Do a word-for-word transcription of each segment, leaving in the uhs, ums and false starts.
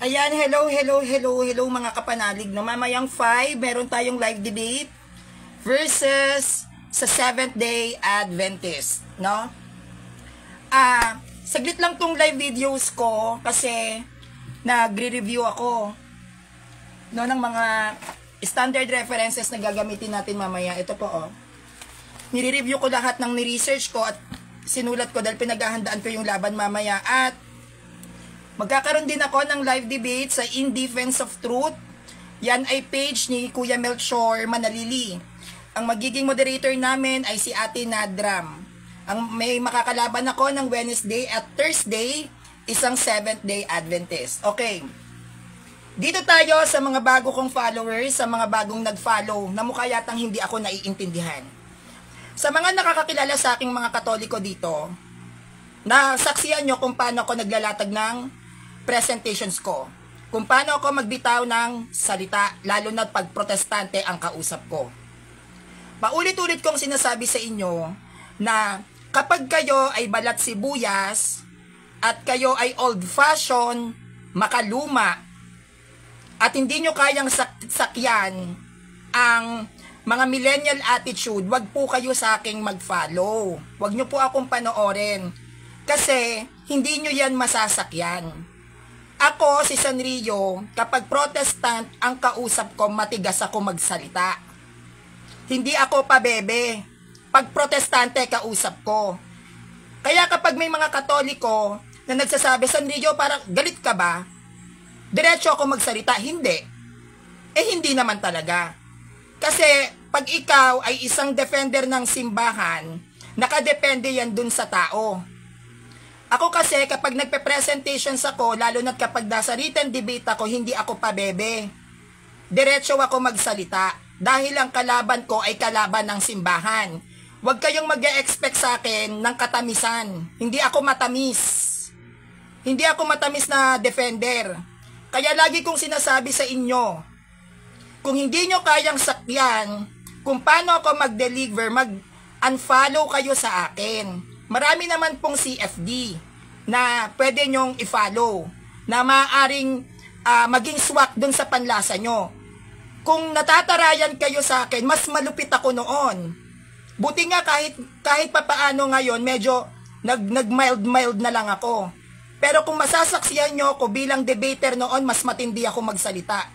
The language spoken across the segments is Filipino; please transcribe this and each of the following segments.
Ayan, hello, hello, hello, hello mga kapanalig. No, mamayang five, meron tayong live debate versus sa Seventh-day Adventist, no? Ah, saglit lang tong live videos ko kasi nagre-review ako no ng mga standard references na gagamitin natin mamaya. Ito po, oh. Nire-review ko lahat ng ni-research ko at sinulat ko dahil pinaghahandaan ko yung laban mamaya. At magkakaroon din ako ng live debate sa In Defense of Truth. Yan ay page ni Kuya Melchor Manalili. Ang magiging moderator namin ay si Ate Nadram. Ang may makakalaban ako ng Wednesday at Thursday, isang Seventh-day Adventist. Okay. Dito tayo sa mga bago kong followers, sa mga bagong nag-follow, na mukha yatang hindi ako naiintindihan. Sa mga nakakakilala sa aking mga Katoliko dito, nasaksihan nyo kung paano ako naglalatag ng presentations ko. Kung paano ako magbitaw ng salita, lalo na pag protestante ang kausap ko. Paulit-ulit kong sinasabi sa inyo na kapag kayo ay balat sibuyas at kayo ay old-fashioned, makaluma, at hindi nyo kayang sak sakyan ang mga millennial attitude, wag po kayo sa aking mag-follow. Wag nyo po akong panoorin. Kasi hindi nyo yan masasakyan. Ako, si Sanrio, kapag protestant ang kausap ko, matigas ako magsalita. Hindi ako pabebe. Pag protestante, kausap ko. Kaya kapag may mga Katoliko na nagsasabi, Sanrio, parang galit ka ba? Diretso ako magsalita. Hindi. Eh, hindi naman talaga. Kasi pag ikaw ay isang defender ng simbahan, nakadepende yan dun sa tao. Ako kasi kapag nagpe-presentations ako, lalo na kapag nasa written debate ako, hindi ako pabebe. Diretso ako magsalita dahil ang kalaban ko ay kalaban ng simbahan. Huwag kayong mag-e-expect sa akin ng katamisan. Hindi ako matamis. Hindi ako matamis na defender. Kaya lagi kong sinasabi sa inyo, kung hindi nyo kayang sakyan, kung paano ako mag-deliver, mag-unfollow kayo sa akin. Marami naman pong C F D na pwede nyong i-follow, na maaaring uh, maging swak dun sa panlasa nyo. Kung natatarayan kayo sa akin, mas malupit ako noon. Buti nga kahit, kahit papaano ngayon, medyo nag-mild-mild na lang ako. Pero kung masasaksiyan nyo ako bilang debater noon, mas matindi ako magsalita.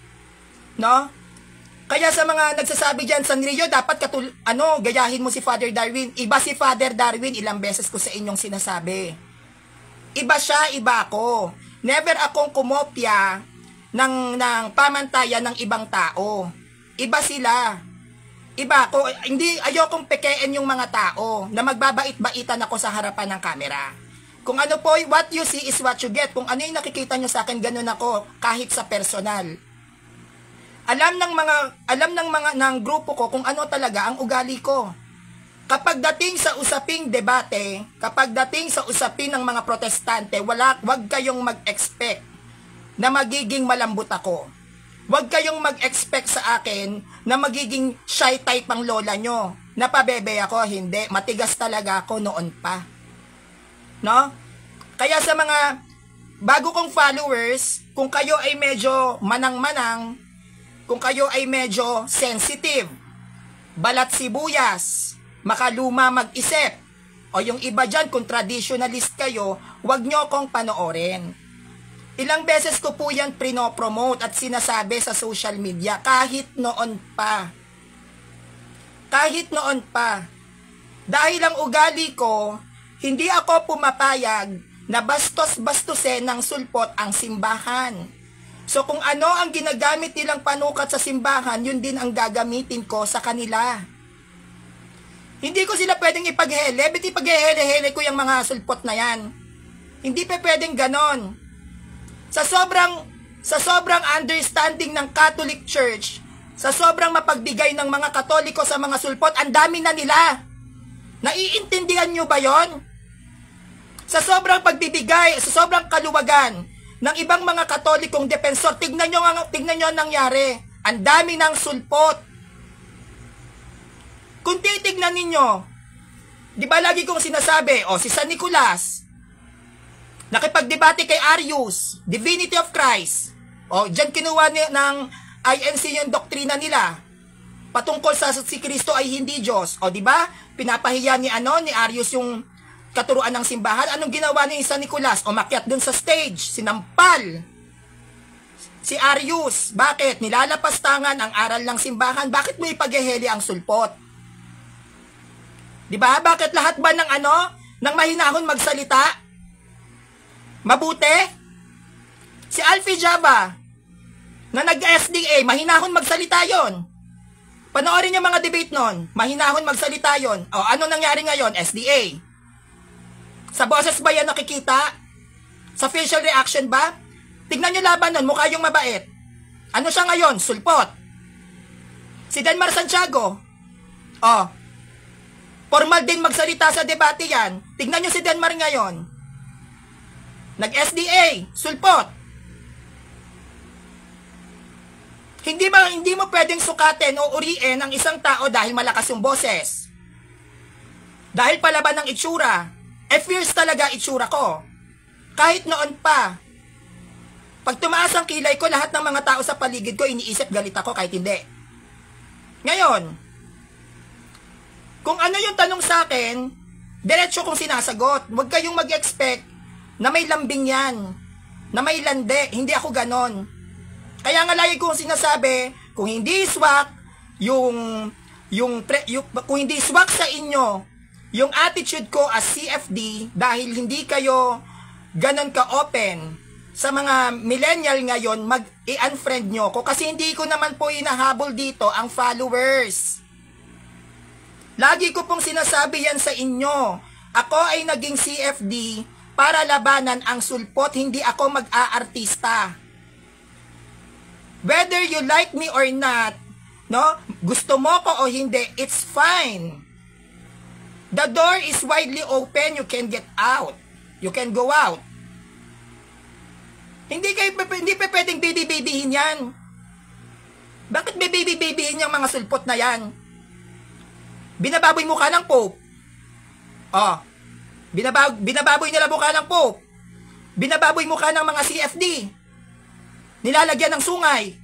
No? Kaya sa mga nagsasabi dyan, Sanrio, dapat katul ano, gayahin mo si Father Darwin. Iba si Father Darwin, ilang beses ko sa inyong sinasabi. Iba siya, iba ako. Never akong kumopya ng, ng pamantayan ng ibang tao. Iba sila. Iba ako. Hindi, ayokong pekein yung mga tao na magbabait-baitan ako sa harapan ng kamera. Kung ano po, what you see is what you get. Kung ano yung nakikita nyo sa akin, ganun ako, kahit sa personal. Alam ng mga alam ng mga ng grupo ko kung ano talaga ang ugali ko. Kapag dating sa usaping debate, kapag dating sa usapin ng mga protestante, wala wag kayong mag-expect na magiging malambot ako. Wag kayong mag-expect sa akin na magiging shy type ang lola nyo. Napabebe ako, hindi. Matigas talaga ako noon pa. No? Kaya sa mga bago kong followers, kung kayo ay medyo manang-manang, kung kayo ay medyo sensitive, balat sibuyas, makaluma mag-isip, o yung iba dyan, kung traditionalist kayo, huwag nyo akong panoorin. Ilang beses ko po yan prino-promote at sinasabi sa social media, kahit noon pa. Kahit noon pa. Dahil ang ugali ko, hindi ako pumapayag na bastos-bastusin ng sulpot ang simbahan. So kung ano ang ginagamit nilang panukat sa simbahan, yun din ang gagamitin ko sa kanila. Hindi ko sila pwedeng ipaghele, bet ipaghele-hele ko yung mga sulpot na yan. Hindi pa pwedeng ganon. Sa sobrang, sa sobrang understanding ng Catholic Church, sa sobrang mapagbigay ng mga Katoliko sa mga sulpot, ang dami na nila. Naiintindihan nyo ba yon? Sa sobrang pagbibigay, sa sobrang kaluwagan ng ibang mga Katolikong defensor, tignan nyo, tignan nyo ang nangyari. Ang dami ng sulpot. Kung titignan ninyo, di ba lagi kong sinasabi, o si San Nicolas, Nakipagdebate kay Arius, Divinity of Christ. O, dyan kinuha ni, ng I N C yung doktrina nila. Patungkol sa si Kristo ay hindi Diyos. O, di ba? Pinapahiya ni ano, ni Arius yung katuruan ng simbahan. Anong ginawa ni San Nicolas? Umakyat dun sa stage, sinampal si Arius. Bakit? Nilalapastangan ang aral ng simbahan. Bakit mo ipagheheli ang sulpot? Di ba? Bakit lahat ba ng ano, ng mahinahon magsalita? Mabuti? Si Alfie Java, na nag-S D A, mahinahon magsalita yon. Panoorin yung mga debate nun, mahinahon magsalita yon. O, ano nangyari ngayon? S D A. Sa boses ba yan nakikita? Sa facial reaction ba? Tignan nyo laban nun, mukha yung mabait. Ano siya ngayon? Sulpot. Si Denmar Santiago. O, formal din magsalita sa debate yan. Tignan nyo si Denmar ngayon. Nag-S D A, sulpot. Hindi ba hindi mo pwedeng sukatin o uriin ang isang tao dahil malakas yung boses? Dahil palaban ng itsura. Eh, fierce talaga itsura ko. Kahit noon pa. Pag tumaas ang kilay ko, lahat ng mga tao sa paligid ko iniisip galit ako kahit hindi. Ngayon, kung ano yung tanong sa akin, diretso kong sinasagot. Huwag kayong mag-expect na may lambing yan, na may lande. Hindi ako ganon. Kaya nga lagi kong sinasabi, kung hindi swak, yung, yung, yung, kung hindi swak sa inyo, yung attitude ko as C F D, dahil hindi kayo ganon ka-open sa mga millennial ngayon, mag-i-unfriend nyo ko. Kasi hindi ko naman po inahabol dito ang followers. Lagi ko pong sinasabi yan sa inyo. Ako ay naging C F D para labanan ang sulpot, hindi ako mag-aartista. Whether you like me or not, no? Gusto mo ko o hindi, it's fine. The door is widely open, you can get out. You can go out. Hindi kayo hindi pa pwedeng baby-babyhin yan. Bakit may baby-babyhin yung mga sulpot na yan? Binababoy mukha ng Pope. Oh, binabag, binababoy nila mukha ng Pope. Binababoy mukha ng mga C F D. Nilalagyan ng sungay.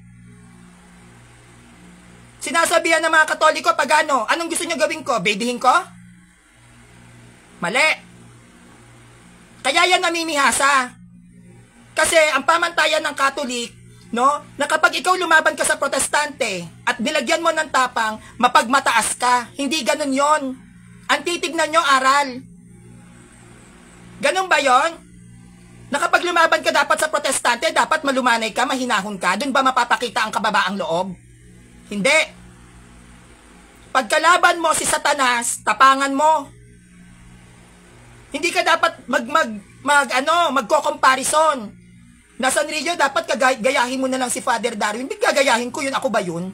Sinasabihan ng mga Katoliko pag ano, anong gusto nyo gawin ko? Babyhin ko? Mali. Kaya yan namimihasa. Kasi ang pamantayan ng Katolik, no, na kapag ikaw lumaban ka sa Protestante at nilagyan mo ng tapang, mapagmataas ka. Hindi ganun yon. Ang titignan nyo, aral. Ganun ba yon? Na kapag lumaban ka dapat sa Protestante, dapat malumanay ka, mahinahon ka, dun ba mapapakita ang kababaang loob? Hindi. Pagkalaban mo si Satanas, tapangan mo. Hindi ka dapat mag, mag, mag ano, magko-comparison. Na Sanrio, dapat kagayahin mo na lang si Father Darwin. Hindi gagayahin ko yun, ako ba yun?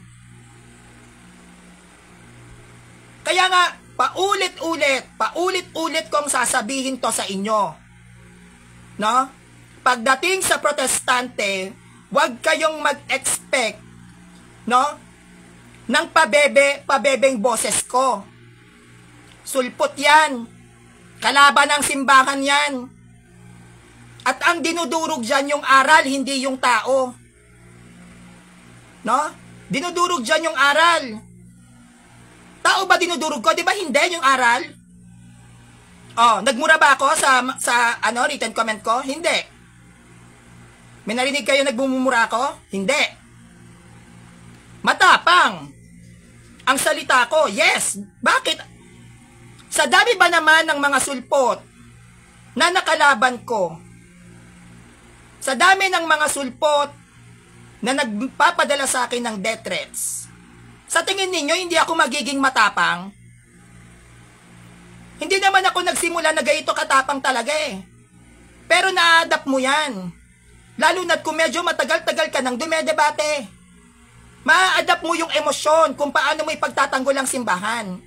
Kaya nga, paulit-ulit, paulit-ulit kong sasabihin to sa inyo. No? Pagdating sa Protestante, huwag kayong mag-expect, no, ng pabebe, pabebeng boses ko. Sulpot yan. Kalaban ng simbahan yan. At ang dinudurog dyan yung aral, hindi yung tao. No? Dinudurog dyan yung aral. Tao ba dinudurog ko? Di ba hindi yung aral? Oh, nagmura ba ako sa sa ano written comment ko? Hindi. May narinig kayo nagbumumura ako? Hindi. Matapang ang salita ko. Yes. Bakit? Sa dami ba naman ng mga sulpot na nakalaban ko? Sa dami ng mga sulpot na nagpapadala sa akin ng death threats. Sa tingin ninyo hindi ako magiging matapang? Hindi naman ako nagsimula na ganito katapang talaga eh. Pero na-adapt mo yan. Lalo na't kung medyo matagal-tagal ka nang dumedebate. Ma-adapt mo yung emosyon kung paano mo ipagtatanggol ang simbahan.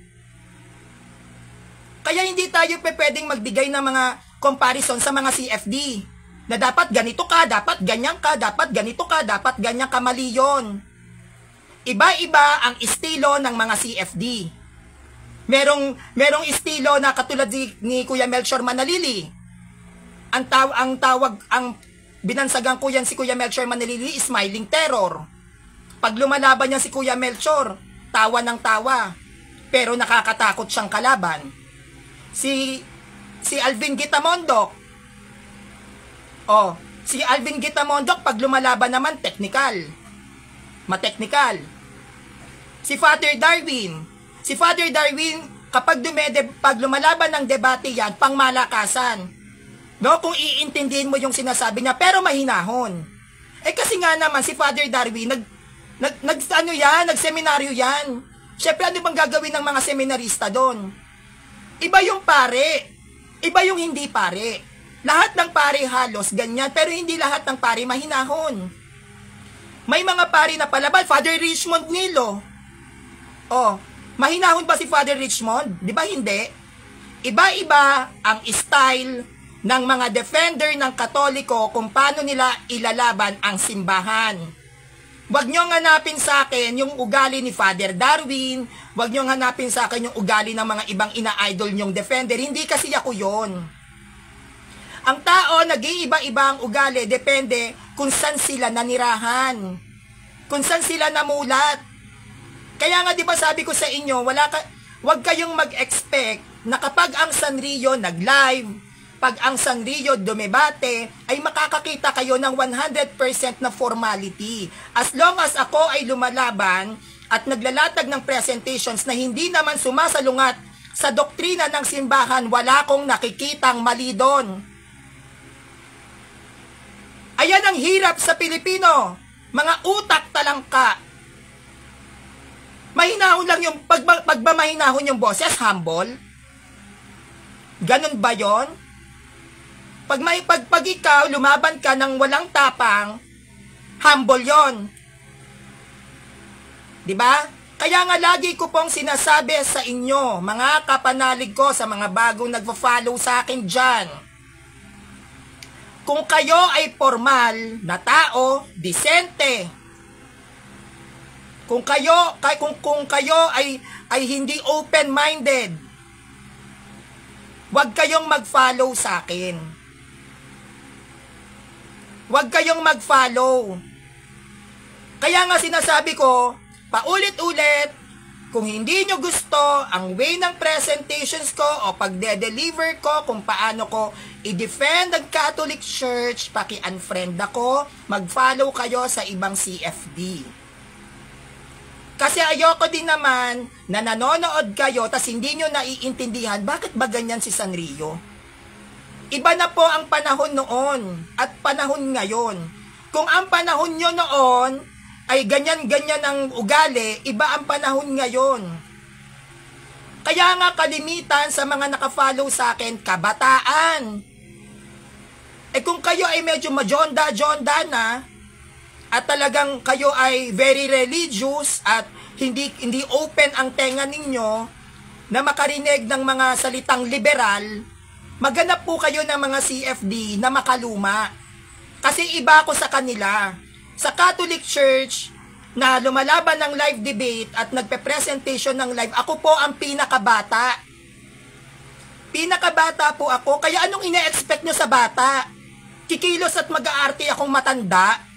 Kaya hindi tayo pwedeng magbigay ng mga comparison sa mga C F D. Na dapat ganito ka, dapat ganyan ka, dapat ganito ka, dapat ganyan ka, mali yun. Iba-iba ang estilo ng mga C F D. Merong merong estilo na katulad ni, ni Kuya Melchor Manalili. ang, taw ang tawag, ang binansagan ko yan si Kuya Melchor Manalili, smiling terror. Pag lumalaban niya si Kuya Melchor, tawa ng tawa, pero nakakatakot siyang kalaban. Si, si Alvin Gitamondok, oh, si Alvin Gitamondok, pag lumalaban naman, technical. Matechnical. Si Father Darwin, si Father Darwin, kapag dumede, pag lumalaban ng debate yan, pangmalakasan. No, kung iintindihin mo yung sinasabi niya, pero mahinahon. Eh kasi nga naman, si Father Darwin, nag, nag, nag ano yan, nagseminaryo yan. Siyempre, ano bang gagawin ng mga seminarista doon? Iba yung pare, iba yung hindi pare. Lahat ng pare halos ganyan, pero hindi lahat ng pare mahinahon. May mga pare na palaban, Father Richmond Nilo. Oh, mahinahon ba si Father Richmond? Di ba hindi? Iba-iba ang style ng mga defender ng Katoliko kung paano nila ilalaban ang simbahan. Huwag niyong hanapin sa akin yung ugali ni Father Darwin, huwag niyong hanapin sa akin yung ugali ng mga ibang ina-idol niyong defender, hindi kasi ako yon. Ang tao, nag-iiba-iba ang ugali, depende kung saan sila nanirahan, kung saan sila namulat. Kaya nga, di ba sabi ko sa inyo, wala ka, wag kayong mag-expect na kapag ang Sanrio nag-live, pag ang Sanrio dumebate, ay makakakita kayo ng one hundred percent na formality. As long as ako ay lumalaban at naglalatag ng presentations na hindi naman sumasalungat sa doktrina ng simbahan, wala akong nakikitang mali doon. Ayan ang hirap sa Pilipino. Mga utak talangka. Mahinahon lang yung, pag, pag ba mahinahon yung boses, humble? Ganon ba yon? Pag, may, pag, pag ikaw, lumaban ka ng walang tapang, humble yon. Diba? Kaya nga lagi ko pong sinasabi sa inyo, mga kapanalig ko, sa mga bagong nagpa-follow sa akin dyan, kung kayo ay formal na tao, disente, kung kayo, kung, kung kayo ay, ay hindi open-minded, huwag kayong mag-follow sa akin. Huwag kayong mag-follow. Kaya nga sinasabi ko, paulit-ulit, kung hindi nyo gusto ang way ng presentations ko o pagde-deliver ko kung paano ko i-defend ang Catholic Church, paki-unfriend ako, mag-follow kayo sa ibang C F D. Kasi ayoko din naman na nanonood kayo tas hindi nyo naiintindihan bakit ba ganyan si Sanrio. Iba na po ang panahon noon at panahon ngayon. Kung ang panahon nyo noon ay ganyan-ganyan ang ugali, iba ang panahon ngayon. Kaya nga kalimitan sa mga nakafollow sa akin, kabataan. Eh kung kayo ay medyo majonda-jonda na, at talagang kayo ay very religious at hindi hindi open ang tenga ninyo na makarinig ng mga salitang liberal, maghanap po kayo ng mga C F D na makaluma. Kasi iba ako sa kanila. Sa Catholic Church na lumalaban ng live debate at nagpe-presentation ng live, ako po ang pinakabata. Pinakabata po ako. Kaya anong ine-expect nyo sa bata? Kikilos at mag-aarte akong matanda?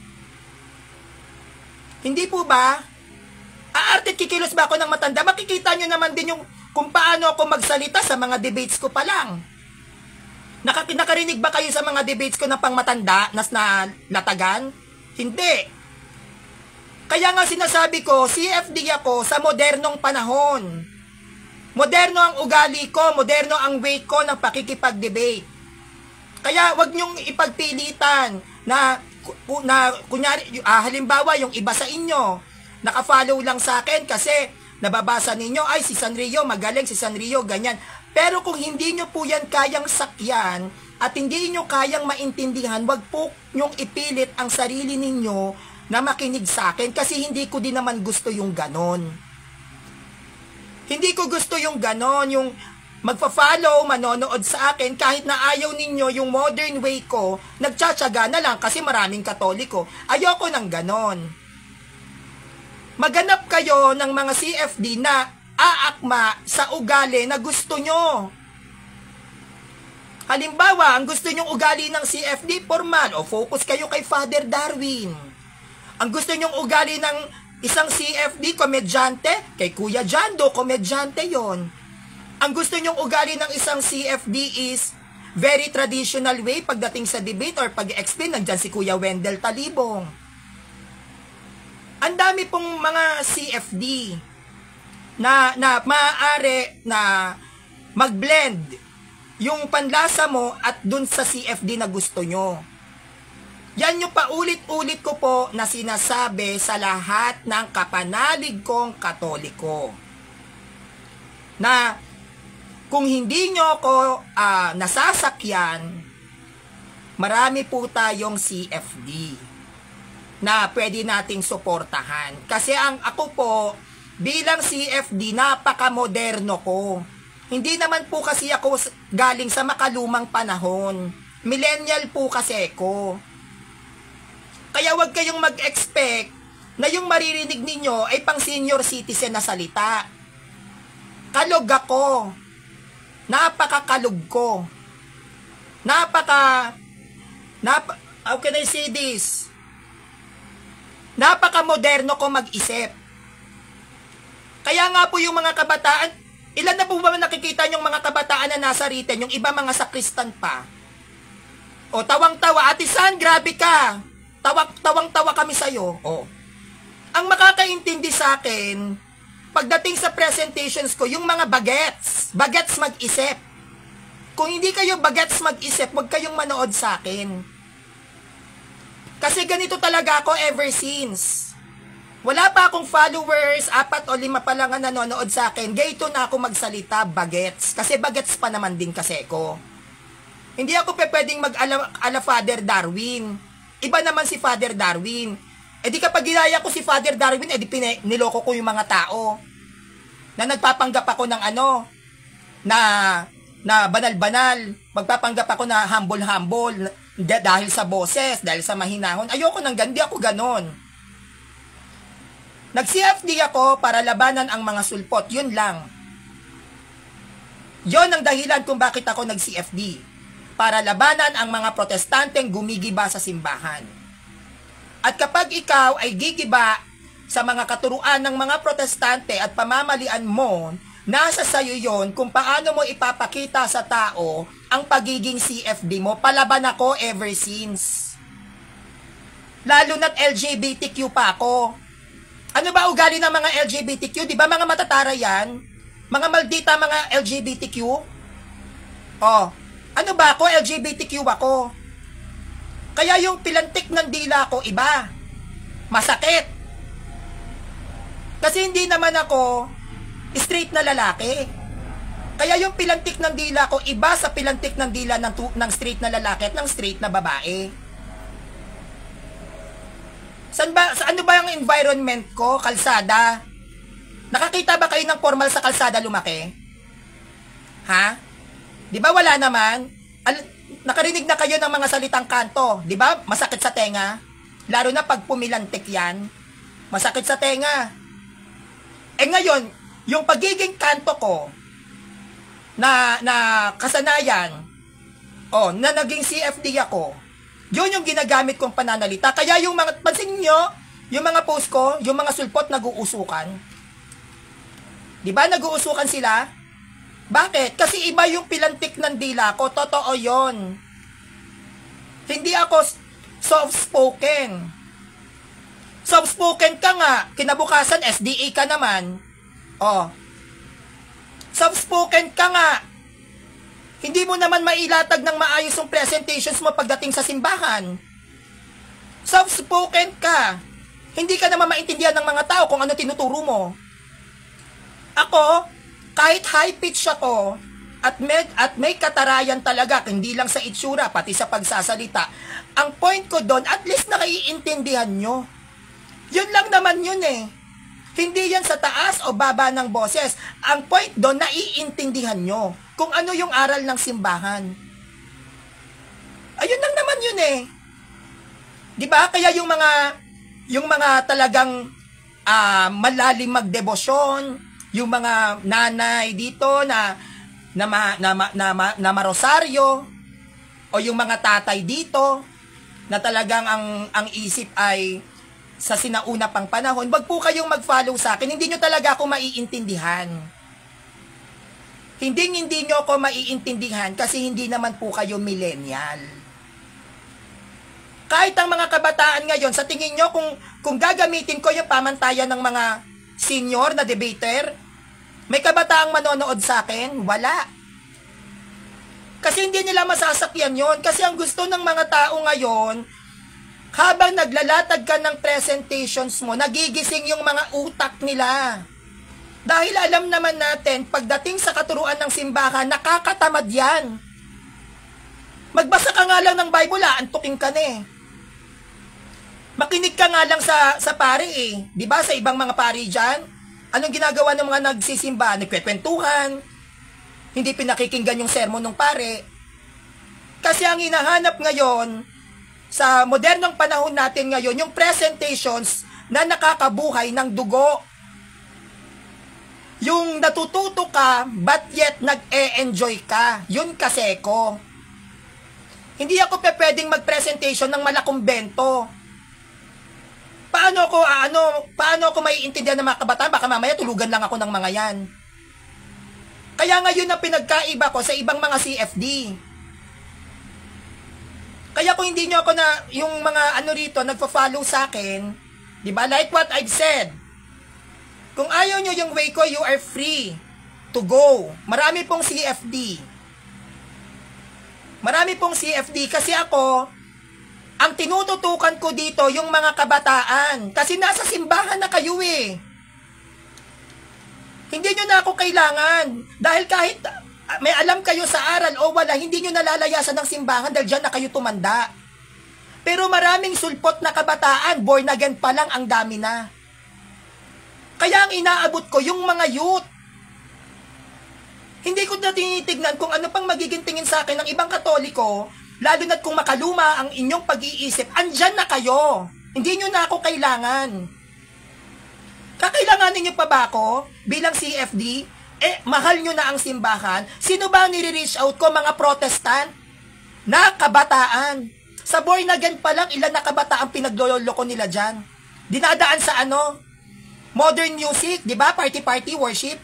Hindi po ba? Aarte kikilos ba ako ng matanda? Makikita nyo naman din yung kung paano ako magsalita sa mga debates ko pa lang. Naka, nakarinig ba kayo sa mga debates ko ng pang matanda nas na latagan? Hindi. Kaya nga sinasabi ko, C F D ako sa modernong panahon. Moderno ang ugali ko, moderno ang way ko ng pakikipag-debate. Kaya wag nyong ipagpilitan na na kunyari, ah, halimbawa yung iba sa inyo naka-follow lang sa akin kasi nababasa ninyo, ay si Sanrio magaling, si Sanrio ganyan. Pero kung hindi nyo po yan kayang sakyan at hindi nyo kayang maintindihan, wag po nyong ipilit ang sarili ninyo na makinig sa akin kasi hindi ko din naman gusto yung ganon. Hindi ko gusto yung ganon, yung magpa-follow, manonood sa akin, kahit na ayaw ninyo yung modern way ko, nagtsatsaga na lang kasi maraming Katoliko. Ayoko ng ganon. Maghanap kayo ng mga C F D na aakma sa ugali na gusto nyo. Halimbawa, ang gusto nyong ugali ng C F D, formal, o focus kayo kay Father Darwin. Ang gusto nyong ugali ng isang C F D, komedyante, kay Kuya Jando, komedyante yon. Ang gusto nyong ugali ng isang C F D is very traditional way pagdating sa debate or pag-explain, nandyan si Kuya Wendell Talibong. Ang dami pong mga C F D na, na maaari na mag-blend yung panlasa mo at dun sa C F D na gusto nyo. Yan yung paulit-ulit ko po na sinasabi sa lahat ng kapanalig kong Katoliko. Na kung hindi nyo ako uh, nasasakyan, marami po tayong C F D na pwede nating suportahan. Kasi ang ako po, bilang C F D, napaka-moderno ko. Hindi naman po kasi ako galing sa makalumang panahon. Millennial po kasi ko. Kaya wag kayong mag-expect na yung maririnig ninyo ay pang senior citizen na salita. Kalog ako. Napaka-kalog ko. Napaka... Nap, how can I say this? Napaka-moderno ko mag-isip. Kaya nga po yung mga kabataan, ilan na po ba nakikita yung mga kabataan na nasa written, yung iba mga sakristan pa? O, tawang-tawa, Ate San, grabe ka. Tawag, tawang-tawa kami sa'yo. O. Ang makakaintindi sa akin, pagdating sa presentations ko, yung mga bagets. Bagets mag-isip. Kung hindi kayo bagets mag-isip, huwag kayong manood sa akin. Kasi ganito talaga ako ever since. Wala pa akong followers, apat o lima pa lang ang nanonood sa akin. Gayto na ako magsalita, bagets. Kasi bagets pa naman din kasi ko. Hindi ako pe pwedeng mag-ala ala Father Darwin. Iba naman si Father Darwin. E di kapag ginaya ko si Father Darwin, e di pine, niloko ko yung mga tao. Na nagpapanggap ako ng ano, na, na banal-banal. Magpapanggap ako na humble-humble. Dahil sa boses, dahil sa mahinahon. Ayoko nang gandi ako ganon. Nag-C F D ako para labanan ang mga sulpot. Yun lang. Yun ang dahilan kung bakit ako nag-C F D. Para labanan ang mga protestanteng gumigiba sa simbahan. At kapag ikaw ay gigiba sa mga katuruan ng mga protestante at pamamalian mo, nasa sayo yon kung paano mo ipapakita sa tao ang pagiging C F D mo. Palaban ako ever since. Lalo na't L G B T Q pa ako. Ano ba ugali ng mga L G B T Q? Di ba mga matatara yan? Mga maldita mga L G B T Q? Oh, ano ba ako? L G B T Q ako. Kaya yung pilantik ng dila ko iba. Masakit. Kasi hindi naman ako straight na lalaki. Kaya yung pilantik ng dila ko iba sa pilantik ng dila ng, ng straight na lalaki at ng straight na babae. Saan ba, sa ano ba yung environment ko? Kalsada. Nakakita ba kayo ng formal sa kalsada lumaki? Ha? Di ba wala naman? Al nakarinig na kayo ng mga salitang kanto. Di ba? Masakit sa tenga. Lalo na pag pumilantik yan. Masakit sa tenga. Eh ngayon, yung pagiging kanto ko na, na kasanayan, oh, na naging C F D ako, yun yung ginagamit kong pananalita. Kaya yung mga, pansin nyo, yung mga post ko, yung mga sulpot nag-uusukan. Diba nag-uusukan sila? Bakit? Kasi iba yung pilantik ng dila ko. Totoo yon. Hindi ako soft-spoken. Soft-spoken ka nga, kinabukasan S D A ka naman. Oh. Soft-spoken ka nga, hindi mo naman mailatag ng maayos yung presentations mo pagdating sa simbahan. Soft-spoken ka. Hindi ka naman maintindihan ng mga tao kung ano tinuturo mo. Ako, kahit high-pitch ako, at may, at may katarayan talaga, hindi lang sa itsura, pati sa pagsasalita, ang point ko doon, at least nakaiintindihan nyo. Yun lang naman yun eh. Hindi yan sa taas o baba ng boses. Ang point doon, naiintindihan nyo kung ano yung aral ng simbahan. Ayun lang naman yun eh. Diba? Kaya yung mga yung mga talagang uh, malalim magdebosyon, yung mga nanay dito na na, ma, na, na, na, na marosaryo, o yung mga tatay dito na talagang ang ang isip ay sa sinauna pang panahon, wag po kayong mag-follow sa akin. Hindi nyo talaga ako maiintindihan. Hindi hindi nyo ako maiintindihan kasi hindi naman po kayo millennial. Kahit ang mga kabataan ngayon, sa tingin nyo kung, kung gagamitin ko yung pamantayan ng mga senior na debater, may kabataang manonood sa akin? Wala. Kasi hindi nila masasakyan yon. Kasi ang gusto ng mga tao ngayon, habang naglalatag ka ng presentations mo, nagigising yung mga utak nila. Dahil alam naman natin, pagdating sa katuruan ng simbahan, nakakatamad yan. Magbasa ka nga lang ng Bible, aantukin ka na eh. Makinig ka nga lang sa, sa pari eh. Diba sa ibang mga pari dyan? Anong ginagawa ng mga nagsisimba? Nagkwekwentuhan. Hindi pinakikinggan yung sermon ng pare. Kasi ang hinahanap ngayon, sa modernong panahon natin ngayon, yung presentations na nakakabuhay ng dugo. Yung natututo ka, but yet nag-e-enjoy ka. Yun kasi ko. Hindi ako pe pwedeng mag-presentation ng malakumbento. Paano ko, ano, paano ko maiintindihan ng mga kabataan? Baka mamaya tulugan lang ako ng mga yan. Kaya ngayon na pinagkaiba ko sa ibang mga C F D. Kaya kung hindi nyo ako na, yung mga ano rito, nagpa-follow sa akin, di ba? Like what I've said. Kung ayaw nyo yung way ko, you are free to go. Marami pong C F D. Marami pong C F D kasi ako, ang tinututukan ko dito yung mga kabataan. Kasi nasa simbahan na kayo eh. Hindi nyo na ako kailangan. Dahil kahit may alam kayo sa aral o wala, hindi nyo nalalayasan ng simbahan dahil dyan na kayo tumanda. Pero maraming sulpot na kabataan, born again pa lang, ang dami na. Kaya ang inaabot ko, yung mga youth. Hindi ko na tinitignan kung ano pang magiging tingin sa akin ng ibang Katoliko, lalo na't kung makaluma ang inyong pag-iisip, andyan na kayo. Hindi nyo na ako kailangan. Kakailanganin nyo pa ba ako bilang C F D? Eh, mahal nyo na ang simbahan. Sino ba ang nire-reach out ko? Mga Protestant? Na kabataan. Sa born again pa lang, ilan na kabataan pinagloloko nila dyan? Dinadaan sa ano? Modern music, di ba? Party-party, worship.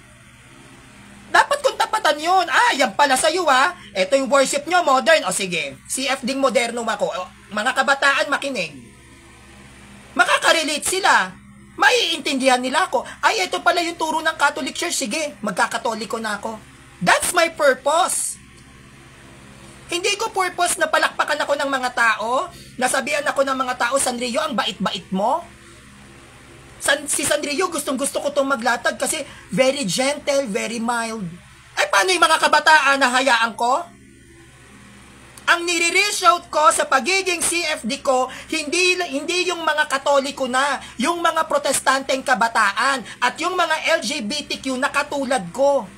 Dapat kung tapatan yun. Ah, yan pala sa'yo ha. Ito yung worship nyo, modern. O sige, C F D moderno ako. O, mga kabataan makinig. Makaka-relate sila. Maiintindihan nila ako. Ay, ito pala yung turo ng Catholic Church. Sige, magkakatoliko na ako. That's my purpose. Hindi ko purpose na palakpakan ako ng mga tao. Nasabihan ako ng mga tao, Sanrio, ang bait-bait mo. San, si Sanrio, gustong-gusto ko itong maglatag kasi very gentle, very mild. Ay, paano yung mga kabataan na hayaan ko? Ang nire-reach out ko sa pagiging C F D ko, hindi, hindi yung mga Katoliko na, yung mga protestanteng kabataan, at yung mga L G B T Q na katulad ko.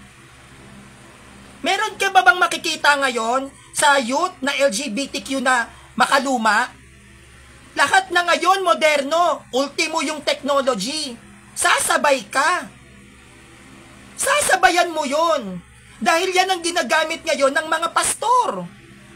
Meron ka ba bang makikita ngayon sa youth na L G B T Q na makaluma? Lahat na ngayon moderno, ultimo yung technology. Sasabay ka. Sasabayan mo yun. Dahil yan ang ginagamit ngayon ng mga pastor.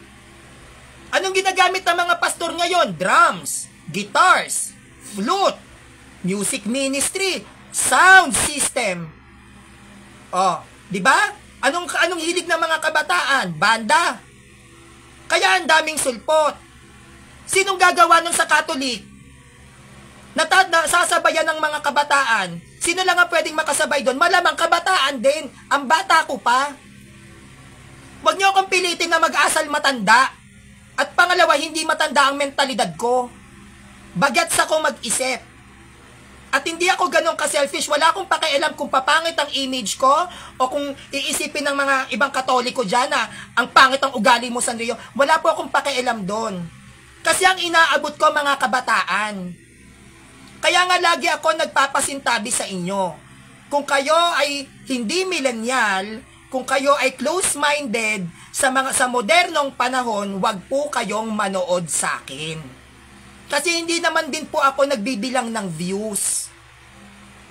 Anong ginagamit ng mga pastor ngayon? Drums, guitars, flute, music ministry, sound system. Oh, di ba? Anong anong hilig ng mga kabataan? Banda. Kaya ang daming sulpot. Sinong gagawa nun sa Catholic? Natad na sasabayan ng mga kabataan. Sino lang ang pwedeng makasabay doon? Malamang kabataan din. Ang bata ko pa. Huwag niyo akong pilitin na mag-asal matanda. At pangalawa, hindi matanda ang mentalidad ko. Bagets ako mag-isip. At hindi ako ganun ka-selfish. Wala akong pakialam kung papangit ang image ko o kung iisipin ng mga ibang Katoliko dyan na ang pangit ang ugali mo, Sanrio. Wala po akong pakialam doon. Kasi ang inaabot ko, mga kabataan. Kaya nga lagi ako nagpapasintabi sa inyo. Kung kayo ay hindi millennial, kung kayo ay close-minded sa mga sa modernong panahon, wag po kayong manood sa akin. Kasi hindi naman din po ako nagbibilang ng views.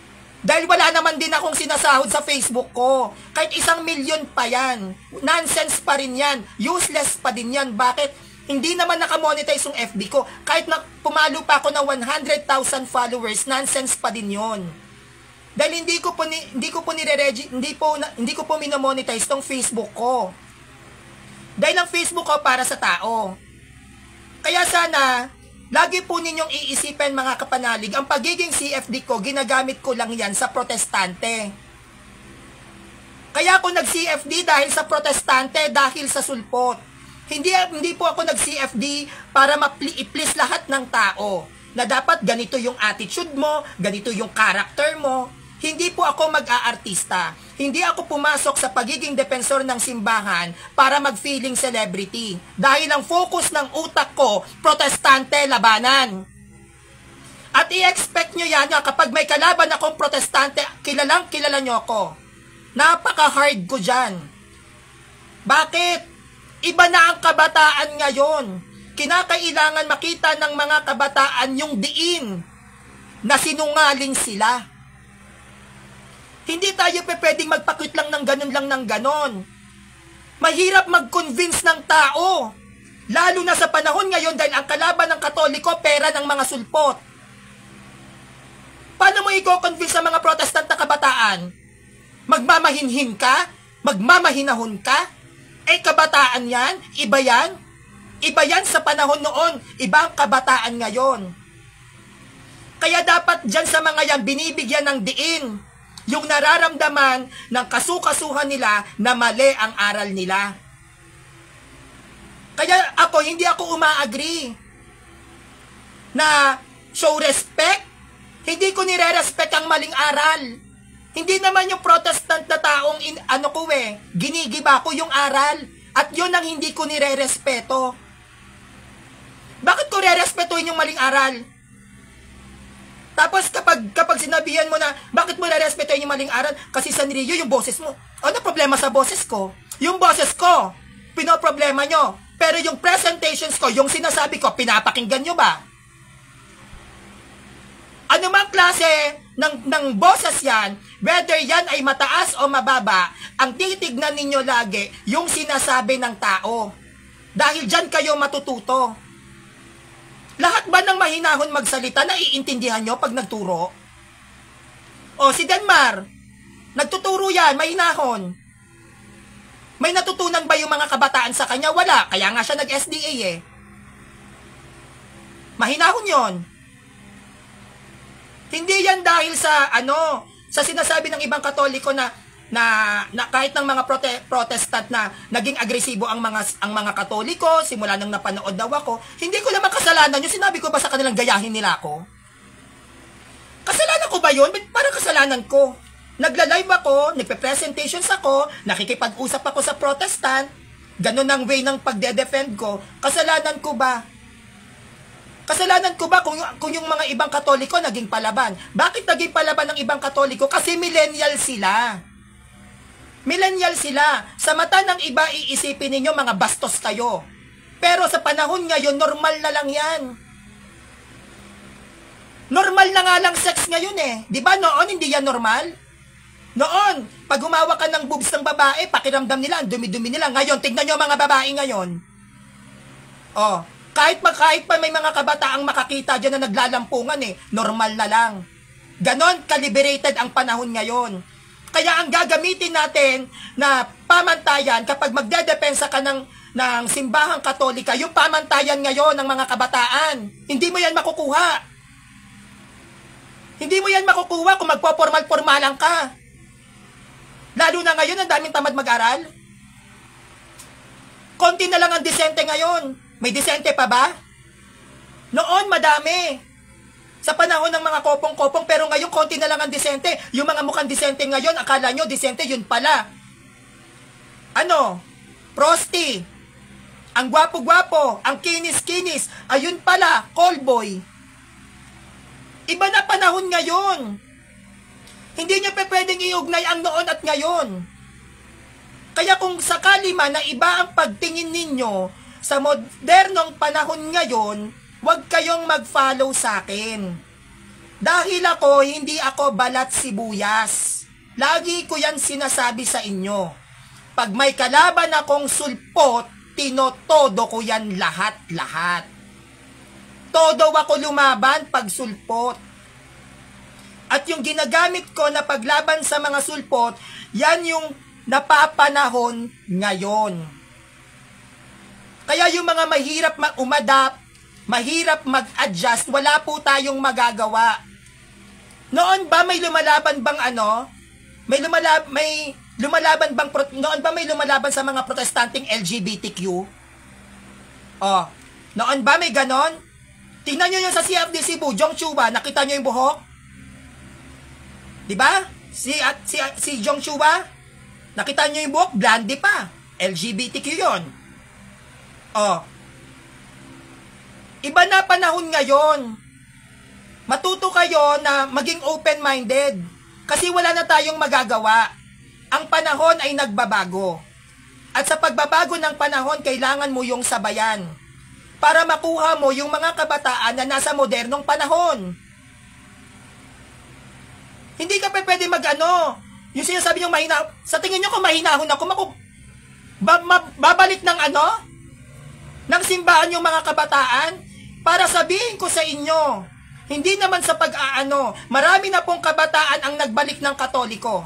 Dahil wala naman din akong sinasahod sa Facebook ko. Kahit isang milyon pa yan. Nonsense pa rin yan. Useless pa din yan. Bakit? Hindi naman nakamonetize yung F B ko. Kahit na pumalo pa ako ng one hundred thousand followers, nonsense pa din yon. Dahil hindi ko po ni, hindi ko po nire-regi, hindi po na, hindi ko po minomonetize tong Facebook ko. Dahil ang Facebook ko para sa tao. Kaya sana lagi po ninyong iisipin mga kapanalig, ang pagiging C F D ko, ginagamit ko lang yan sa protestante. Kaya ako nag-C F D dahil sa protestante, dahil sa sulpot. Hindi, hindi po ako nag-C F D para ma-please lahat ng tao na dapat ganito yung attitude mo, ganito yung character mo. Hindi po ako mag-aartista. Hindi ako pumasok sa pagiging defensor ng simbahan para mag-feeling celebrity. Dahil ang focus ng utak ko, protestante, labanan. At i-expect nyo yan nga kapag may kalaban akong protestante, kilalang kilala nyo ako. Napaka-hard ko dyan. Bakit? Iba na ang kabataan ngayon. Kinakailangan makita ng mga kabataan yung diin na sinungaling sila. Hindi tayo pe pwedeng magpakit lang ng ganun lang ng ganon. Mahirap mag-convince ng tao. Lalo na sa panahon ngayon dahil ang kalaban ng Katoliko, pera ng mga sulpot. Paano mo i-convince sa mga protestant na kabataan? Magmamahinhin ka? Magmamahinahon ka? Eh, kabataan yan? Iba yan? Iba yan sa panahon noon. Iba ang kabataan ngayon. Kaya dapat dyan sa mga yan, binibigyan ng diin yung nararamdaman ng kasukasuhan nila na mali ang aral nila. Kaya ako, hindi ako uma-agree na show respect. Hindi ko nire-respect ang maling aral. Hindi naman yung protestant na taong in, ano ko eh, ginigiba ko yung aral. At yun ang hindi ko nire-respeto. Bakit ko re-respetuhin yung maling aral? Tapos kapag, kapag sinabihan mo na, bakit mo re-respetuhin yung maling aral? Kasi sa Rio, yung boses mo. Ano problema sa boses ko? Yung boses ko, pinoproblema nyo. Pero yung presentations ko, yung sinasabi ko, pinapakinggan nyo ba? Ano mang klase ng, ng boses yan, whether yan ay mataas o mababa, ang titignan ninyo lagi yung sinasabi ng tao. Dahil dyan kayo matututo. Lahat ba ng mahinahon magsalita na iintindihan nyo pag nagturo? O si Denmar, nagtuturo yan, mahinahon. May natutunan ba yung mga kabataan sa kanya? Wala, kaya nga siya nag-S D A eh. Mahinahon yon. Hindi yan dahil sa ano, sa sinasabi ng ibang Katoliko na na, na kahit ng mga prote, protestant na naging agresibo ang mga ang mga Katoliko simula nang napanood daw ako, hindi ko naman kasalanan yun. Sinabi ko ba sa kanilang gayahin nila ako? Kasalanan ko ba yun? Parang kasalanan ko. Nagla-live ako, nagpe-presentations ako, nakikipag-usap ako sa protestant, ganun ang way ng pagde-defend ko. Kasalanan ko ba? Kasalanan ko ba kung, kung yung mga ibang Katoliko naging palaban? Bakit naging palaban ng ibang Katoliko? Kasi millennial sila. Millennial sila. Sa mata ng iba, iisipin ninyo mga bastos kayo. Pero sa panahon ngayon, normal na lang yan. Normal na nga lang sex ngayon eh. Di ba noon hindi yan normal? Noon, pag humawa ka ng boobs ng babae, pakiramdam nila, ang dumi-dumi nila. Ngayon, tignan nyo mga babae ngayon. Oh, kahit, kahit pa may mga kabataang makakita dyan na naglalampungan eh, normal na lang. Ganon kaliberated ang panahon ngayon. Kaya ang gagamitin natin na pamantayan kapag magdedepensa ka ng, ng simbahang Katolika, yung pamantayan ngayon ng mga kabataan, hindi mo yan makukuha. Hindi mo yan makukuha kung magpo-formal-formalan ka. Lalo na ngayon, ang daming tamad mag-aral. Konti na lang ang disente ngayon. May disente pa ba? Noon, madami. Sa panahon ng mga kopong-kopong, pero ngayon, konti na lang ang disente. Yung mga mukhang disente ngayon, akala nyo, disente, yun pala. Ano? Prosti. Ang gwapo-gwapo, ang kinis-kinis, ayun pala, callboy. Iba na panahon ngayon. Hindi nyo pa pwedeng iugnay ang noon at ngayon. Kaya kung sakali man na iba ang pagtingin ninyo sa modernong panahon ngayon, huwag kayong mag-follow sa akin. Dahil ako, hindi ako balat sibuyas. Lagi ko yan sinasabi sa inyo. Pag may kalaban akong sulpot, tinotodo ko yan lahat-lahat. Todo ako lumaban pag sulpot. At yung ginagamit ko na paglaban sa mga sulpot, yan yung napapanahon ngayon. Kaya yung mga mahirap umadap, mahirap mag-adjust, wala po tayong magagawa. Noon ba may lumalaban bang ano? May lumalab may lumalaban bang noon ba may lumalaban sa mga protestanteng L G B T Q? Oh, noon ba may ganon? Tingnan niyo yung sa C F D Cebu, Jong Chua, nakita niyo yung buhok? 'Di ba? Si at si si Jong Chua, nakita niyo yung buhok, blonde pa. L G B T Q 'yon. Oh. Iba na panahon ngayon. Matuto kayo na maging open-minded kasi wala na tayong magagawa. Ang panahon ay nagbabago. At sa pagbabago ng panahon, kailangan mo yung sabayan para makuha mo yung mga kabataan na nasa modernong panahon. Hindi ka pa pwede mag-ano. Yung sinasabi nyo mahina. Sa tingin nyo kung mahinahon ako, maku, ba, ma, babalik ng ano? Ng simbahan yung mga kabataan para sabihin ko sa inyo, hindi naman sa pag-aano, marami na pong kabataan ang nagbalik ng Katoliko.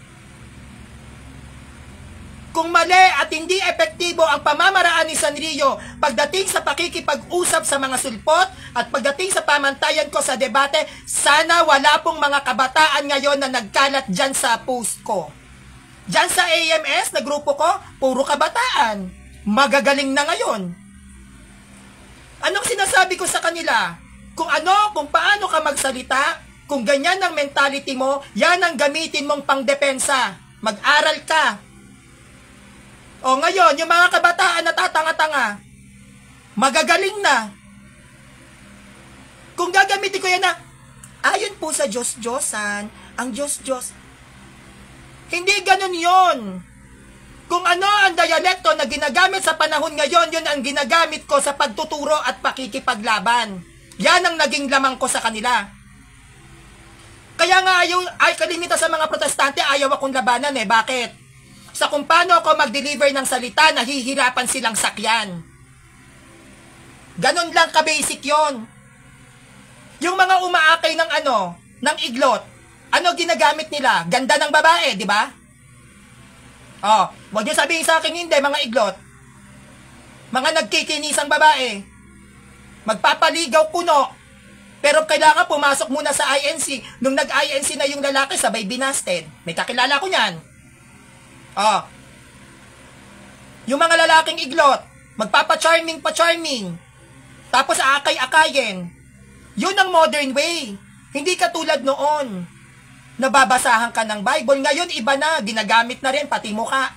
Kung mali at hindi epektibo ang pamamaraan ni Sanrio pagdating sa pakikipag-usap sa mga sulpot at pagdating sa pamantayan ko sa debate, sana wala pong mga kabataan ngayon na nagkalat dyan sa post ko. Dyan sa A M S na grupo ko, puro kabataan. Magagaling na ngayon. Anong sinasabi ko sa kanila? Kung ano, kung paano ka magsalita, kung ganyan ang mentality mo, yan ang gamitin mong pangdepensa. Mag-aral ka. O ngayon, yung mga kabataan na tatanga-tanga, magagaling na. Kung gagamitin ko yan na, ayon po sa Diyos-Diyosan, ang Diyos-Diyos. Hindi ganun yon. Kung ano ang dialekto na ginagamit sa panahon ngayon, yun ang ginagamit ko sa pagtuturo at pakikipaglaban. Yan ang naging lamang ko sa kanila. Kaya nga ayaw, ay kalimita sa mga protestante, ayaw akong labanan eh. Bakit? Sa kung paano ako mag-deliver ng salita, nahihirapan silang sakyan. Ganon lang ka-basic yon. Yung mga umaakay ng ano, ng iglot, ano ginagamit nila? Ganda ng babae, di ba? Oh, wag niyo sabihin sa akin hindi, mga iglot. Mga nagkikinisang babae. Magpapaligaw kuno. Pero kailangan pumasok muna sa I N C. Nung nag-I N C na yung lalaki, sabay binasted. May kakilala ko niyan. Oh. Yung mga lalaking iglot, magpapa-charming pa charming. Tapos aakay-akayin. Yun ang modern way. Hindi katulad noon. Nababasahan ka ng Bible. Ngayon, iba na. Ginagamit na rin, pati mukha.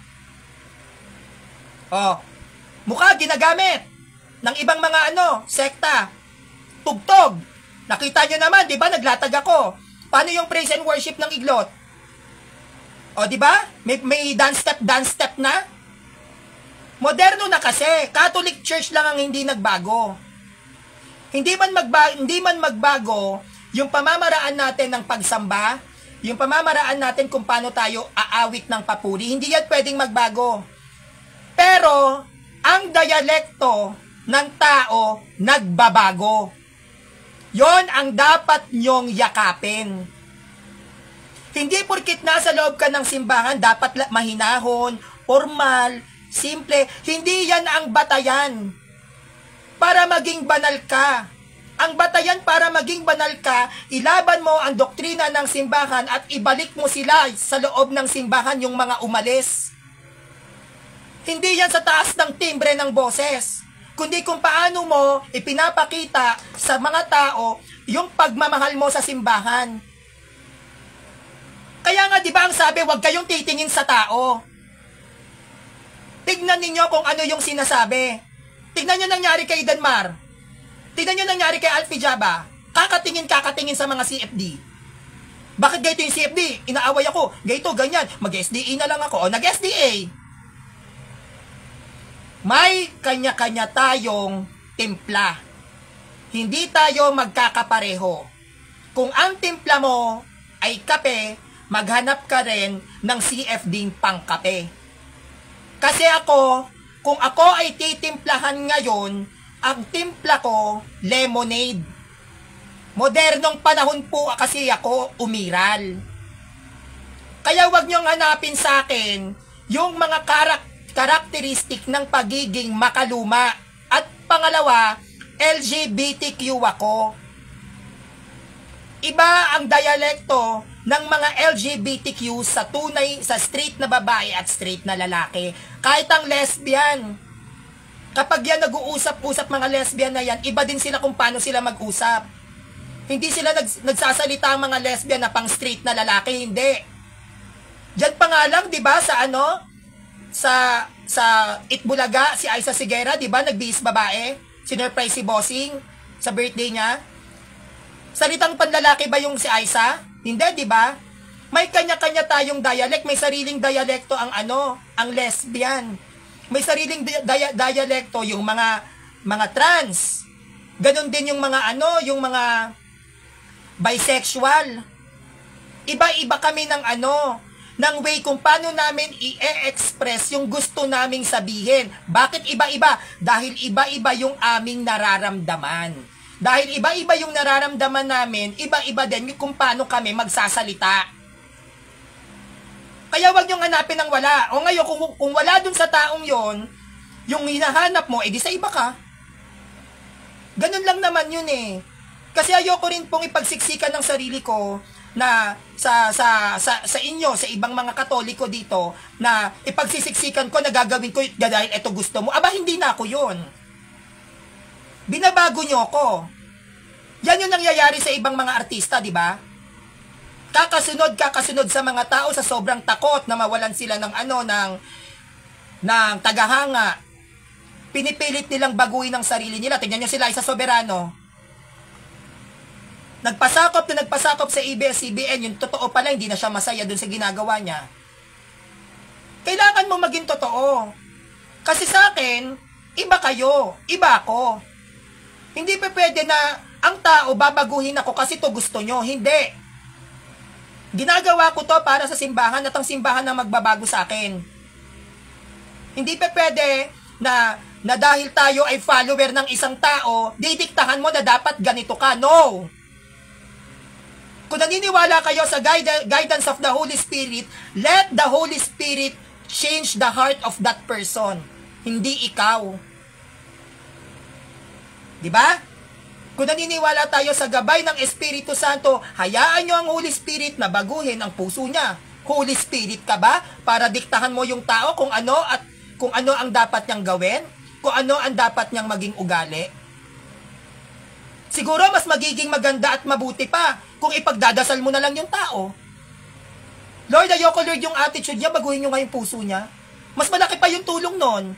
Oh. Mukha, ginagamit. Ng ibang mga ano, sekta. Tugtog. Nakita nyo naman, di ba? Naglatag ako. Paano yung praise and worship ng iglot? O, di ba? May, may dance step, dance step na. Moderno na kasi. Catholic Church lang ang hindi nagbago. Hindi man, magba, hindi man magbago yung pamamaraan natin ng pagsamba, yung pamamaraan natin kung paano tayo aawit ng papuri, hindi yan pwedeng magbago. Pero, ang dialekto ng tao nagbabago. Yon ang dapat nyong yakapin. Hindi porkit nasa loob ka ng simbahan, dapat mahinahon, formal, simple. Hindi yan ang batayan para maging banal ka. Ang batayan para maging banal ka, ilaban mo ang doktrina ng simbahan at ibalik mo sila sa loob ng simbahan yung mga umalis. Hindi yan sa taas ng timbre ng boses, kundi kung paano mo ipinapakita sa mga tao yung pagmamahal mo sa simbahan. Kaya nga, di ba ang sabi, huwag kayong titingin sa tao. Tignan ninyo kung ano yung sinasabi. Tignan nyo nangyari kay Denmar. Tignan nyo nangyari kay Alfie Jaba. Kakatingin, kakatingin sa mga C F D. Bakit ganito yung C F D? Inaaway ako. Ganito, ganyan. Mag-S D A na lang ako. O, nag-S D A. May kanya-kanya tayong timpla. Hindi tayo magkakapareho. kung ang timpla mo ay kape, maghanap ka rin ng C F D pangkape. Kasi ako, kung ako ay titimplahan ngayon, ang timpla ko, lemonade. Modernong panahon po kasi ako umiral. Kaya wag niyong hanapin sa akin yung mga karak karakteristik ng pagiging makaluma. At pangalawa, L G B T Q ako. Iba ang dialekto ng mga L G B T Q sa tunay, sa straight na babae at straight na lalaki. Kahit ang lesbian, kapag yan nag-uusap-usap mga lesbian na yan, iba din sila kung paano sila mag-usap. Hindi sila nags nagsasalita ang mga lesbian na pang straight na lalaki, hindi. Diyan pa nga lang, 'di ba, sa ano? Sa sa Itbulaga, si Aiza Sigera, 'di ba, nagbihis babae, sinurprise si Bossing sa birthday niya. Salitang panlalaki ba yung si Aiza? Hindi, 'di ba? May kanya-kanya tayong dialect, may sariling dialekto ang ano, ang lesbian. May sariling di di dialekto yung mga mga trans. Ganon din yung mga ano, yung mga bisexual. Iba-iba kami ng ano, ng way kung paano namin i-express yung gusto naming sabihin. Bakit iba-iba? Dahil iba-iba yung aming nararamdaman. Dahil iba-iba yung nararamdaman namin, iba-iba din yung kung paano kami magsasalita. Kaya wag niyong hanapin ng wala. O ngayon, kung, kung wala dun sa taong yon, yung hinahanap mo, edi sa iba ka. Ganun lang naman yun eh. Kasi ayoko rin pong ipagsiksikan ng sarili ko na sa sa sa sa inyo, sa ibang mga Katoliko dito, na ipagsisiksikan ko na gagawin ko dahil eto gusto mo. Aba, hindi na ako yun. Binabago nyo ako. Yan yung nangyayari sa ibang mga artista, di ba? Kakasunod, kakasunod sa mga tao sa sobrang takot na mawalan sila ng ano, ng, ng tagahanga. Pinipilit nilang baguhin ang sarili nila. Tingnan nyo sila, Isa Soberano. Nagpasakop na nagpasakop sa A B S C B N, yung totoo pala, hindi na siya masaya dun sa ginagawa niya. Kailangan mo maging totoo. Kasi sa akin, iba kayo, iba ako. Hindi pa pwede na ang tao babaguhin ako kasi to gusto nyo. Hindi. Ginagawa ko to para sa simbahan at ang simbahan na magbabago sa akin. Hindi pa pwede na, na dahil tayo ay follower ng isang tao, didiktahan mo na dapat ganito ka. No! Kung naniniwala kayo sa guide, guidance of the Holy Spirit, let the Holy Spirit change the heart of that person. Hindi ikaw. Diba? Kung naniniwala tayo sa gabay ng Espiritu Santo, hayaan nyo ang Holy Spirit na baguhin ang puso niya. Holy Spirit ka ba? Para diktahan mo yung tao kung ano at kung ano ang dapat niyang gawin? Kung ano ang dapat niyang maging ugali? Siguro mas magiging maganda at mabuti pa kung ipagdadasal mo na lang yung tao. Lord, ayoko Lord yung attitude niya, baguhin nyo nga yung puso niya. Mas malaki pa yung tulong nun.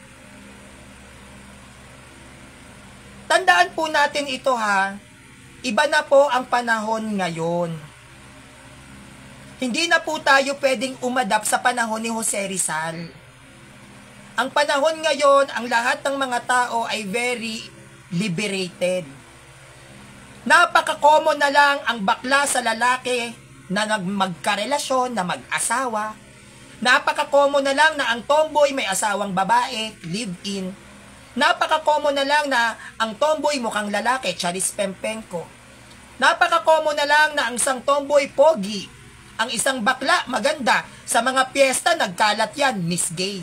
Tandaan po natin ito ha, iba na po ang panahon ngayon. Hindi na po tayo pwedeng umadap sa panahon ni Jose Rizal. Ang panahon ngayon, ang lahat ng mga tao ay very liberated. Napaka-common na lang ang bakla sa lalaki na magkarelasyon, na mag-asawa. Napaka-common na lang na ang tomboy may asawang babae, live-in. Napaka-common na lang na ang tomboy mukhang lalaki, Charis Pempenko. Napaka-common na lang na ang isang tomboy pogi, ang isang bakla maganda, sa mga piyesta nagkalat yan, Miss Gay.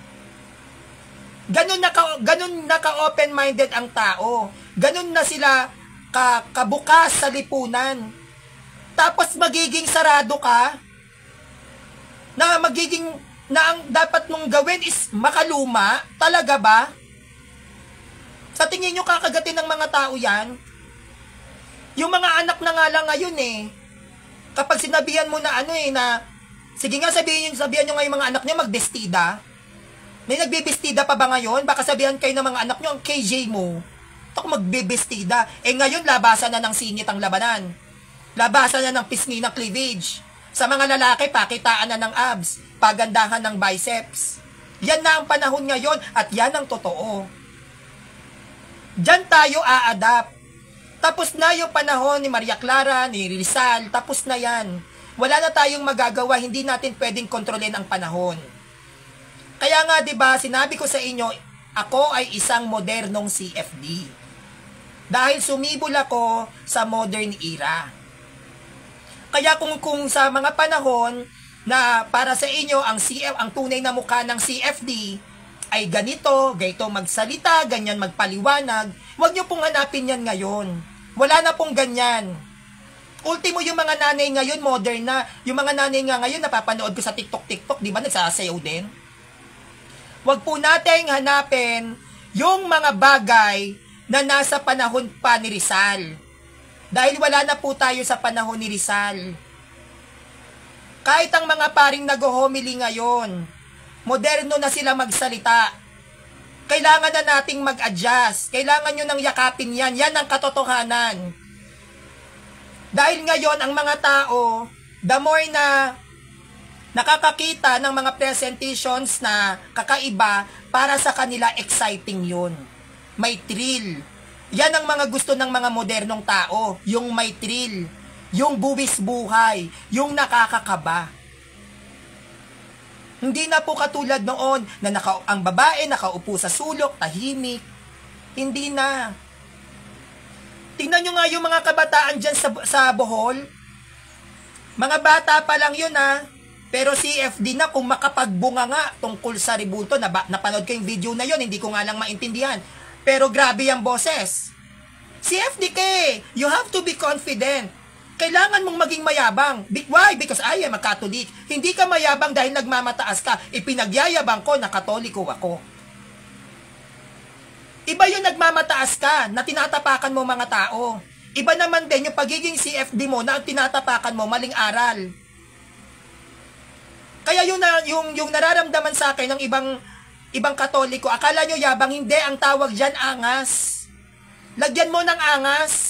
Ganun naka, ganun naka-open-minded ang tao. Ganun na sila ka, kabukas sa lipunan. Tapos magiging sarado ka, na magiging, na ang dapat mong gawin is makaluma, talaga ba? Sa tingin nyo kakagatin ng mga tao yan? Yung mga anak na nga lang ngayon eh, kapag sinabihan mo na ano eh, na, sige nga sabihin, sabihan nyo nga yung mga anak nyo magbestida. May nagbibestida pa ba ngayon? Baka sabihan kayo ng mga anak nyo, ang K J mo, ako magbibestida. Eh ngayon, labasan na ng singit ang labanan. Labasan na ng pisngi ng cleavage. Sa mga lalaki, pakitaan na ng abs, pagandahan ng biceps. Yan na ang panahon ngayon at yan ang totoo. Diyan tayo a-adapt. Tapos na yung panahon ni Maria Clara, ni Rizal, tapos na yan. Wala na tayong magagawa, hindi natin pwedeng kontrolin ang panahon. Kaya nga 'di ba, sinabi ko sa inyo, ako ay isang modernong C F D. Dahil sumibol ako sa modern era. Kaya kung kung sa mga panahon na para sa inyo ang C F ang tunay na mukha ng C F D ay ganito, ganito magsalita, ganyan magpaliwanag, huwag niyo pong hanapin yan ngayon. Wala na pong ganyan. Ultimo yung mga nanay ngayon, modern na. Yung mga nanay nga ngayon, napapanood ko sa TikTok-TikTok, di ba, nagsasayaw din? Huwag po nating hanapin yung mga bagay na nasa panahon pa ni Rizal. Dahil wala na po tayo sa panahon ni Rizal. Kahit ang mga paring nag-homily ngayon, moderno na sila magsalita. Kailangan na nating mag-adjust. Kailangan nyo nang yakapin yan. Yan ang katotohanan. Dahil ngayon, ang mga tao, the more na nakakakita ng mga presentations na kakaiba, para sa kanila exciting yun. May thrill. Yan ang mga gusto ng mga modernong tao. Yung may thrill. Yung buwis buhay. Yung nakakakaba. Hindi na po katulad noon na naka, ang babae nakaupo sa sulok, tahimik. Hindi na. Tingnan nyo nga yung mga kabataan dyan sa, sa Bohol. Mga bata pa lang yun ha. Pero C F D na kung makapagbunga nga tungkol sa Ribulto. Na, napanood ko yung video na yun, hindi ko nga lang maintindihan. Pero grabe yung boses. C F D K, you have to be confident. Kailangan mong maging mayabang. Why? Because I am a Catholic. Hindi ka mayabang dahil nagmamataas ka. Ipinagyayabang ko na Katoliko ako. Iba yung nagmamataas ka na tinatapakan mo mga tao. Iba naman din yung pagiging C F D mo na tinatapakan mo maling aral. Kaya yung, na, yung, yung nararamdaman sa akin ng ibang, ibang Katoliko, akala nyo yabang, hindi. Ang tawag dyan, angas. Lagyan mo ng angas.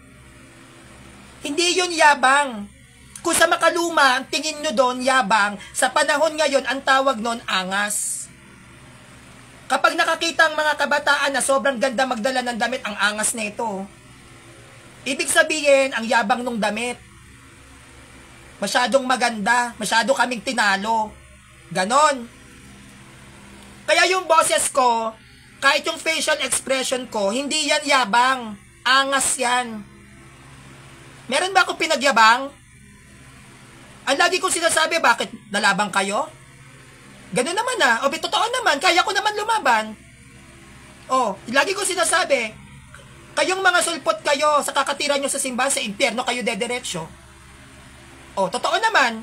Hindi yun yabang. Kung sa makaluma, ang tingin nyo doon, yabang. Sa panahon ngayon, ang tawag nun, angas. Kapag nakakita ang mga kabataan na sobrang ganda magdala ng damit, ang angas nito. Ibig sabihin, ang yabang nung damit. Masyadong maganda, masyado kaming tinalo. Ganon. Kaya yung boses ko, kahit yung facial expression ko, hindi yan yabang. Angas yan. Meron ba akong pinagyabang? Ang lagi kong sinasabi, bakit nalabang kayo? Ganun naman ah. O, totoo naman, kaya ko naman lumaban. O, lagi kong sinasabi, kayong mga sulpot kayo, sa kakatira nyo sa simbahan, sa impyerno kayo dediretso. O, totoo naman.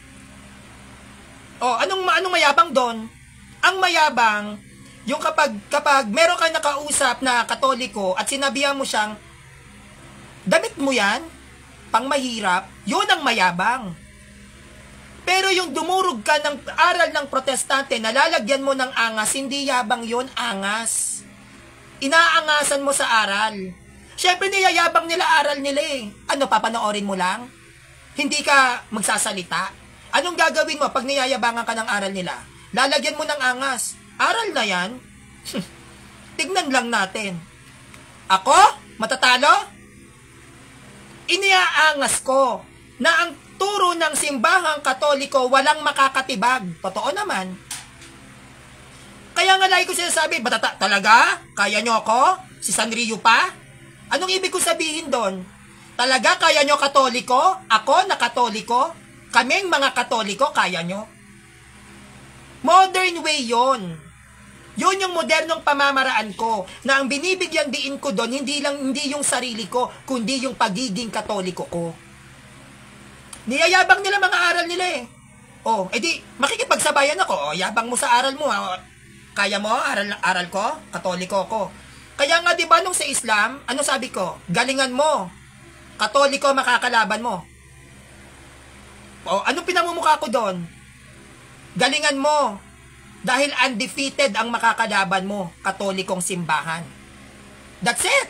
O, anong, anong mayabang doon? Ang mayabang, yung kapag, kapag meron kang nakausap na Katoliko at sinabihan mo siyang, damit mo yan? Pang mahirap, yun ang mayabang. Pero yung dumurog ka ng aral ng protestante, nalalagyan mo ng angas, hindi yabang yun, angas. Inaangasan mo sa aral. Siyempre niyayabang nila aral nila eh. Ano, papanoorin mo lang? Hindi ka magsasalita? Anong gagawin mo pag niyayabangan ka ng aral nila? Lalagyan mo ng angas. Aral na yan? Tignan lang natin. Ako? Matatalo? Iniaangas ko na ang turo ng simbahang Katoliko walang makakatibag. Totoo naman. Kaya nga lagi ko sinasabi, ba ta- talaga? Kaya nyo ako? Si Sanrio pa? Anong ibig ko sabihin doon? Talaga kaya nyo Katoliko? Ako na Katoliko? Kaming mga Katoliko, kaya nyo? Modern way yon. Yun yung modernong pamamaraan ko, na ang binibigyan diin ko doon, hindi lang hindi yung sarili ko, kundi yung pagiging Katoliko ko. Niyayabang nila mga aral nila eh. Oh, edi makikipagsabayan ako. Oh, yabang mo sa aral mo. Ha? Kaya mo aral aral ko, Katoliko ko. Kaya nga 'di ba nung sa Islam, ano sabi ko? Galingan mo. Katoliko makakalaban mo. Oh, anong pinamumukha ko doon? Galingan mo. Dahil undefeated ang makakalaban mo, Katolikong simbahan. That's it.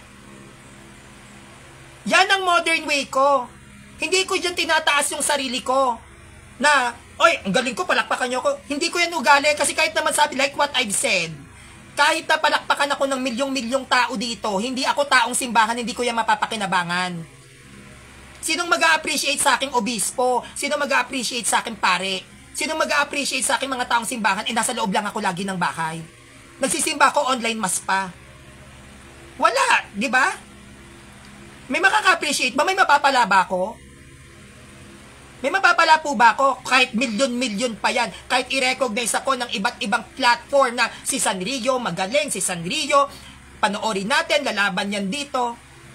Yan ang modern way ko. Hindi ko dyan tinataas yung sarili ko. Na, oy, ang galing ko, palakpakan nyo ko. Hindi ko yan ugali kasi kahit naman sabi, like what I've said, Kahit na palakpakan ako ng milyong-milyong tao dito, hindi ako taong simbahan, hindi ko yan mapapakinabangan. Sinong mag-a-appreciate sa aking obispo? Sinong mag-a-appreciate sa aking pare? Sinong mag-a-appreciate sa aking mga taong simbahan? Eh, nasa loob lang ako lagi ng bahay. Nagsisimba ako online mas pa. Wala, di ba? May makaka-appreciate ba? May mapapala ba ako? May mapapala po ba ako? Kahit milyon-milyon pa yan. Kahit i-recognize ako ng iba't ibang platform na si Sanrio, magaling, si Sanrio, panoorin natin, lalaban yan dito.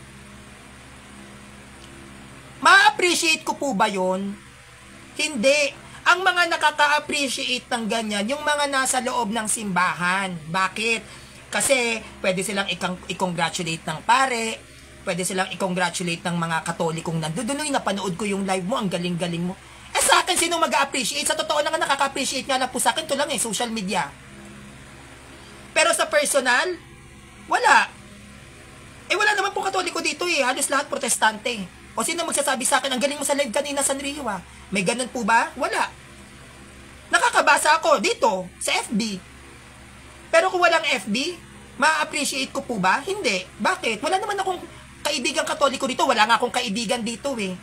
Ma-appreciate ko po ba yun? Hindi. Ang mga nakaka-appreciate ng ganyan, yung mga nasa loob ng simbahan. Bakit? Kasi pwede silang i-congratulate ng pare, pwede silang i-congratulate ng mga katolikong nandoon. Uy, napanood ko yung live mo, ang galing-galing mo. Eh sa akin, sino mag-appreciate? Sa totoo na nga, nakaka-appreciate nga lang po sa akin, ito lang eh, social media. Pero sa personal, wala. Eh wala naman po katoliko dito eh, halos lahat protestante. O sino magsasabi sa akin, ang galing mo sa live kanina, Sanrio ah. May ganun po ba? Wala. Nakakabasa ako dito, sa F B. Pero kung walang F B, ma-appreciate ko po ba? Hindi. Bakit? Wala naman akong kaibigan katoliko dito. Wala nga akong kaibigan dito eh.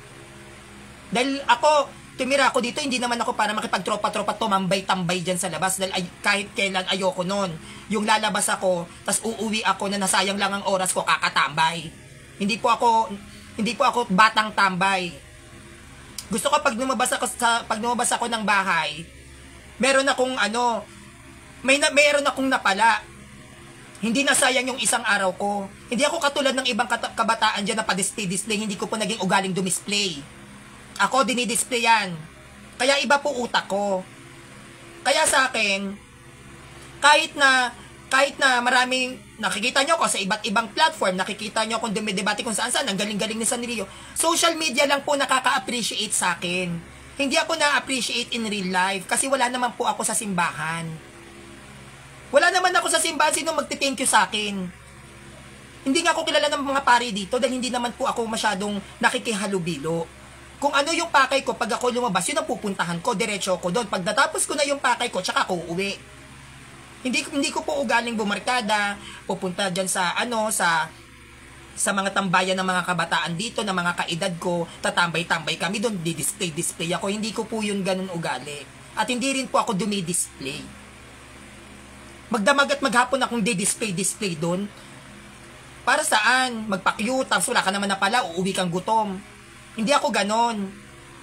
Dahil ako, tumira ako dito, hindi naman ako para makipagtropa-tropa, tumambay-tambay dyan sa labas. Dahil ay, kahit kailan ayoko nun. Yung lalabas ako, tas uuwi ako na nasayang lang ang oras ko, kakatambay. Hindi po ako, hindi po ako batang tambay. Gusto ko pag lumabas ako, sa, pag lumabas ako ng bahay, meron akong ano, may na, meron akong napala. Hindi na sayang yung isang araw ko. Hindi ako katulad ng ibang kabataan dyan na pa-display-display. Hindi ko po naging ugaling dumisplay. Ako, dinidisplay yan. Kaya iba po utak ko. Kaya sa akin, kahit na, kahit na maraming, nakikita nyo ko sa iba't ibang platform, nakikita nyo kung dumidebate kung saan-saan, ang galing-galing ni Sanrio. Social media lang po nakaka-appreciate sa akin. Hindi ako na-appreciate in real life kasi wala naman po ako sa simbahan. Wala naman ako sa simbahan, sino magti-thank you sa akin. Hindi nga ako kilala ng mga pari dito dahil hindi naman po ako masyadong nakikihalubilo. Kung ano yung pakay ko, pag ako lumabas, yun ang pupuntahan ko, diretso ko doon. Pag natapos ko na yung pakay ko, tsaka ako uuwi. Hindi, hindi ko po ugaling bumarkada, pupunta dyan sa, ano, sa, sa mga tambayan ng mga kabataan dito, ng mga kaedad ko, tatambay-tambay kami doon, di-display-display ako. Hindi ko po yun ganun ugali. At hindi rin po ako dumi-display. Magdamag at maghapon akong di-display-display doon. Para saan? Magpa-cute, tapos wala ka naman na pala, uuwi kang gutom. Hindi ako ganon.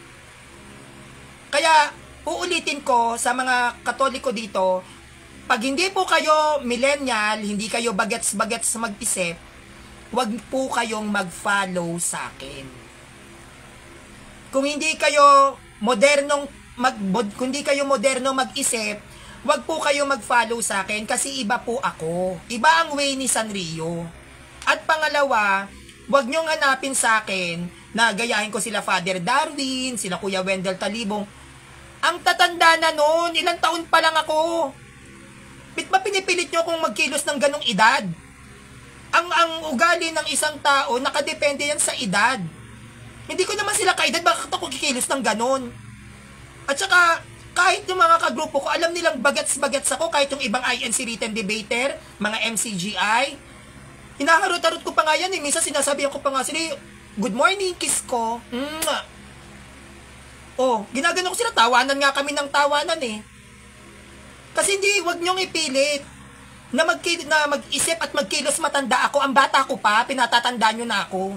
Kaya, uulitin ko sa mga katoliko dito, pag hindi po kayo millennial, hindi kayo bagets-bagets mag-isip, wag po kayong mag-follow sa akin. Kung hindi kayo modernong mag kung hindi kayo moderno mag-isip, wag po kayo mag-follow sa akin kasi iba po ako. Iba ang way ni Sanrio. At pangalawa, wag nyong hanapin sa akin na gayahin ko sila Father Darwin, sila Kuya Wendell Talibong. Ang tatanda na noon, ilang taon pa lang ako. Bit ba pinipilit nyo kung magkilos ng ganong edad? Ang, ang ugali ng isang tao, nakadepende yan sa edad. Hindi ko naman sila kaedad, bakit ako kikilos ng ganon? At saka, kahit yung mga kagrupo ko, alam nilang bagets-bagets ako, kahit yung ibang I N C written debater, mga M C G I, hinaharot-harot ko pa nga yan eh. Minsan sinasabihan ko pa nga sila, good morning, kiss ko. Mwah. Oh, ginagano ko sila, tawanan nga kami ng tawanan eh. Kasi hindi, wag nyong ipilit na, mag, na mag-isip at magkilos matanda ako. Ang bata ko pa, pinatatanda nyo na ako.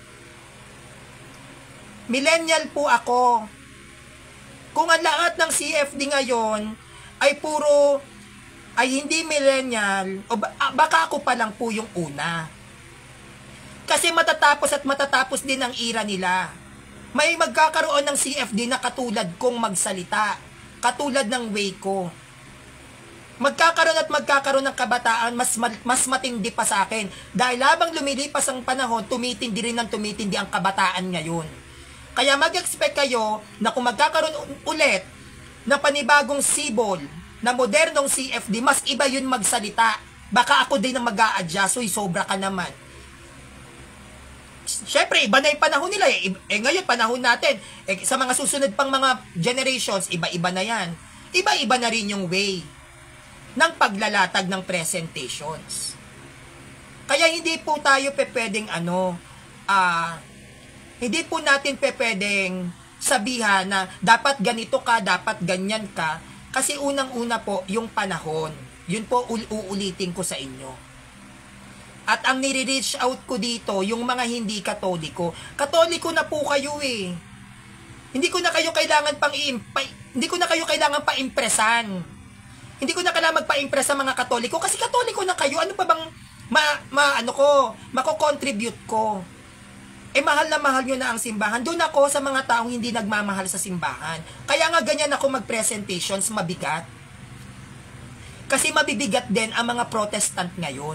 Millennial po ako. Kung ang lahat ng C F D ngayon ay puro, ay hindi millennial, o baka ako pa lang po yung una. Kasi matatapos at matatapos din ang era nila. May magkakaroon ng C F D na katulad kong magsalita, katulad ng way ko. Magkakaroon at magkakaroon ng kabataan mas, mas matindi pa sa akin. Dahil habang lumilipas ang panahon, tumitindi rin ng tumitindi ang kabataan ngayon. Kaya mag-expect kayo na kung magkakaroon ulit na panibagong sibol, na modernong C F D, mas iba yun magsalita. Baka ako din na mag-a-adjust, uy, sobra ka naman. Siyempre, iba na yung panahon nila eh. Eh ngayon, panahon natin. Eh, sa mga susunod pang mga generations, iba-iba na yan. Iba-iba na rin yung way. ng paglalatag ng presentations. Kaya hindi po tayo pe pwedeng ano, ah, hindi po natin pe pwedeng sabihan na dapat ganito ka, dapat ganyan ka, kasi unang-una po yung panahon. Yun po uulitin ko sa inyo. At ang nire-reach out ko dito, yung mga hindi katoliko, katoliko na po kayo eh. Hindi ko na kayo kailangan pang i-impa, hindi ko na kayo kailangan pa-impresan. Hindi ko na kailangan magpa-impress sa mga katoliko kasi katoliko na kayo. Ano pa bang ma, ma ano ko, mako-contribute ko? Eh mahal na mahal nyo na ang simbahan. Doon ako sa mga taong hindi nagmamahal sa simbahan. Kaya nga ganyan ako mag-presentations, mabigat. Kasi mabibigat din ang mga Protestant ngayon.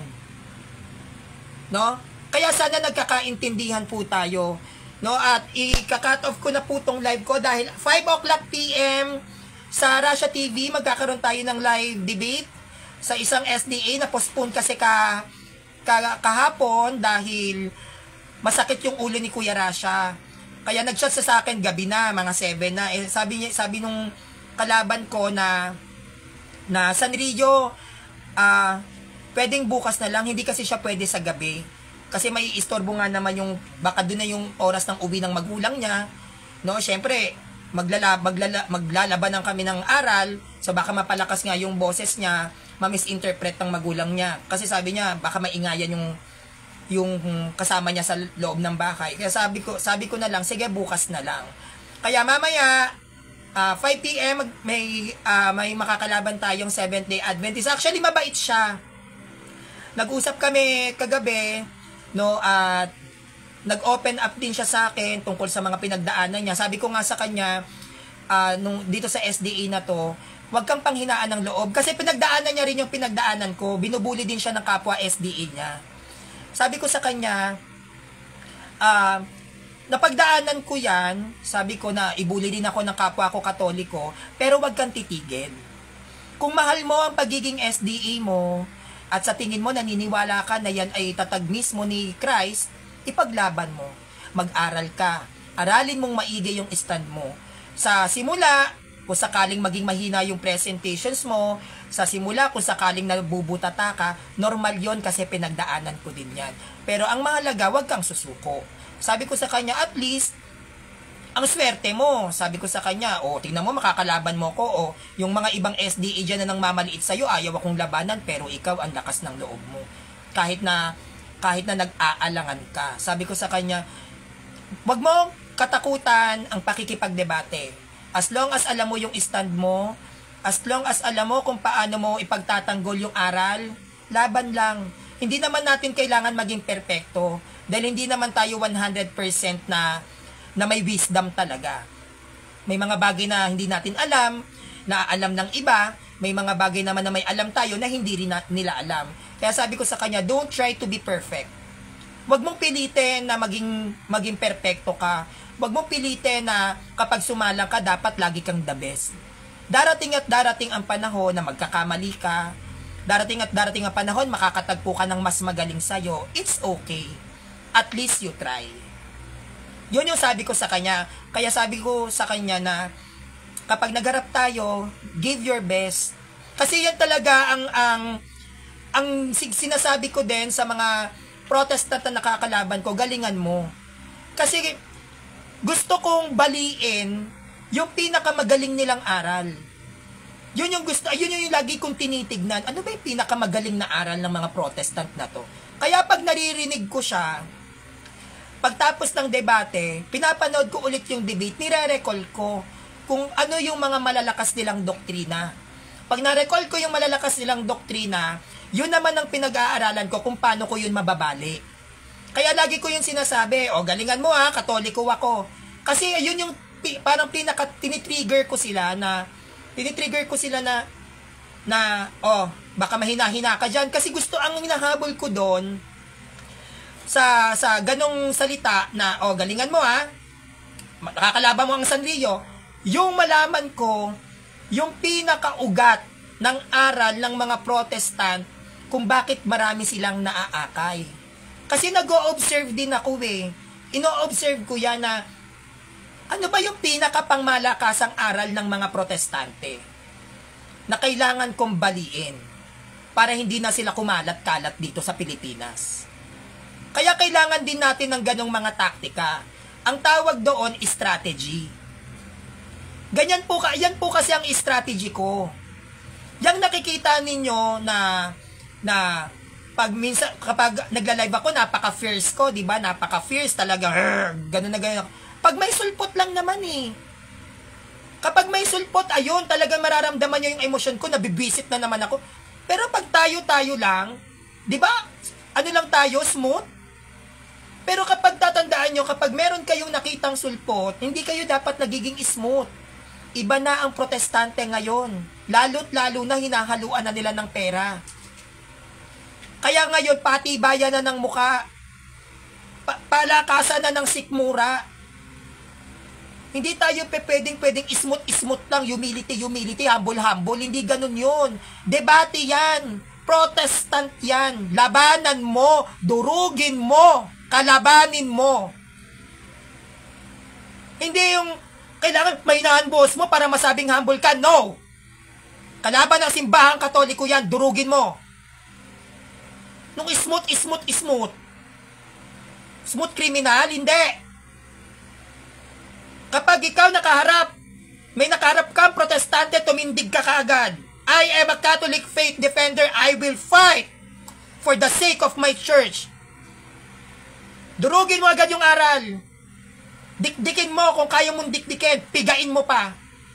No? Kaya sana nagkakaintindihan po tayo. No? At i-cut off ko na po tong live ko dahil five o'clock p m sa Russia T V magkakaroon tayo ng live debate sa isang S D A na postpone kasi ka, ka kahapon dahil masakit yung ulo ni Kuya Rasha. Kaya nag-chat sa akin gabi na, mga seven na. Eh, sabi niya, sabi nung kalaban ko na na Sanrio, ah, uh, pwedeng bukas na lang, hindi kasi siya pwede sa gabi. Kasi may istorbo nga naman yung, baka doon na yung oras ng uwi ng magulang niya. No, syempre, maglala, maglala, maglalabanan kami ng aral, so baka mapalakas nga yung boses niya, ma-misinterpret ng magulang niya. Kasi sabi niya, baka maingayan yung yung kasama niya sa loob ng bahay. Kaya sabi ko, sabi ko na lang, sige, bukas na lang. Kaya mamaya, uh, five p m may, uh, may makakalaban tayong Seventh Day Adventist. Actually, mabait siya. Nag-usap kami kagabi, no, at nag-open up din siya sa akin tungkol sa mga pinagdaanan niya. Sabi ko nga sa kanya, uh, nung, dito sa S D A na to, huwag kang panghinaan ng loob. Kasi pinagdaanan niya rin yung pinagdaanan ko. Binubuli din siya ng kapwa S D A niya. Sabi ko sa kanya, uh, napagdaanan ko yan, sabi ko na ibuli din ako ng kapwa ko katoliko, pero wag kang titigil. Kung mahal mo ang pagiging S D A mo, at sa tingin mo naniniwala ka na yan ay tatag mismo ni Christ, ipaglaban mo. Mag-aral ka. Aralin mong maigi yung stand mo. Sa simula, kung sakaling maging mahina yung presentations mo, sa simula, kung sakaling nabubutata ka, normal yon kasi pinagdaanan ko din yan. Pero ang mahalaga, wag kang susuko. Sabi ko sa kanya, at least, ang swerte mo. Sabi ko sa kanya, o, oh, tingnan mo, makakalaban mo ko, o, oh, yung mga ibang S D A dyan na nang mamaliit sa'yo, ayaw akong labanan, pero ikaw, ang lakas ng loob mo. Kahit na, kahit na nag-aalangan ka. Sabi ko sa kanya, wag mo katakutan ang pakikipagdebate. As long as alam mo yung stand mo, as long as alam mo kung paano mo ipagtatanggol yung aral, laban lang. Hindi naman natin kailangan maging perpekto dahil hindi naman tayo one hundred percent na, na may wisdom talaga. May mga bagay na hindi natin alam, na alam ng iba, may mga bagay naman na may alam tayo na hindi rin na, nila alam. Kaya sabi ko sa kanya, don't try to be perfect. Huwag mong pilitin na maging, maging perpekto ka. Huwag mong pilitin na kapag sumalang ka, dapat lagi kang the best. Darating at darating ang panahon na magkakamali ka. Darating at darating ang panahon, makakatagpo ka ng mas magaling sa'yo. It's okay. At least you try. Yun yung sabi ko sa kanya. Kaya sabi ko sa kanya na kapag nagharap tayo, give your best. Kasi yan talaga ang, ang, ang sinasabi ko din sa mga Protestant na nakakalaban ko, galingan mo. Kasi gusto kong baliin yung pinakamagaling nilang aral. Yun yung gusto, yun yung lagi kong tinitignan. Ano ba yung pinakamagaling na aral ng mga Protestant na to? Kaya pag naririnig ko siya, pagtapos ng debate, pinapanood ko ulit yung debate, nire-recall ko kung ano yung mga malalakas nilang doktrina. Pag na-recall ko yung malalakas nilang doktrina, yun naman ang pinag-aaralan ko kung paano ko yun mababali. Kaya lagi ko yung sinasabi, o galingan mo ha, katoliko ako. Kasi yun yung parang pinaka tinitrigger ko sila na tinitrigger ko sila na na oh, baka mahina-hina ka diyan kasi gusto ang hinahabol ko doon sa sa ganong salita na oh, galingan mo ha. Nakakalaban mo ang Sanrio. Yung malaman ko yung pinakaugat ng aral ng mga Protestant kung bakit marami silang naaakay. Kasi nag-o-observe din ako eh. Ino-observe ko yan na ano ba yung pinakapangmalakasang aral ng mga Protestante na kailangan kong baliin. para hindi na sila kumalat-kalat dito sa Pilipinas. Kaya kailangan din natin ng ganong mga taktika. Ang tawag doon, strategy. Ganyan po, yan po kasi ang strategy ko. Yang nakikita ninyo na, na pag minsan, kapag nagla-live ako, napaka-fierce ko, di ba? Napaka-fierce talaga, gano'n na gano'n. Pag may sulpot lang naman eh. Kapag may sulpot, ayun, talagang mararamdaman nyo yung emosyon ko, nabibisit na naman ako. Pero pag tayo-tayo lang, di ba, ano lang tayo, smooth? Pero kapag tatandaan nyo, kapag meron kayong nakitang sulpot, hindi kayo dapat nagiging smooth. Iba na ang protestante ngayon. Lalo't lalo na hinahaluan na nila ng pera. Kaya ngayon, patibayan na ng muka. Pa palakasan na ng sikmura. Hindi tayo pe pwedeng pwedeng smooth-smooth lang, humility, humility, humble-humble. Hindi ganun yun. Debate yan. Protestant yan. Labanan mo. Durugin mo. Kalabanin mo. Hindi yung kailangan mahinahan boss mo para masabing humble ka. No. Kalaban ng simbahang katoliko yan. Durugin mo. Nung smooth, smooth, smooth. Smooth criminal? Hindi. Kapag ikaw nakaharap, may nakaharap kang protestante, tumindig ka kaagad. I am a Catholic faith defender. I will fight for the sake of my church. Durugin mo agad yung aral. Dikdikin mo kung kaya mong dikdikin. Pigain mo pa.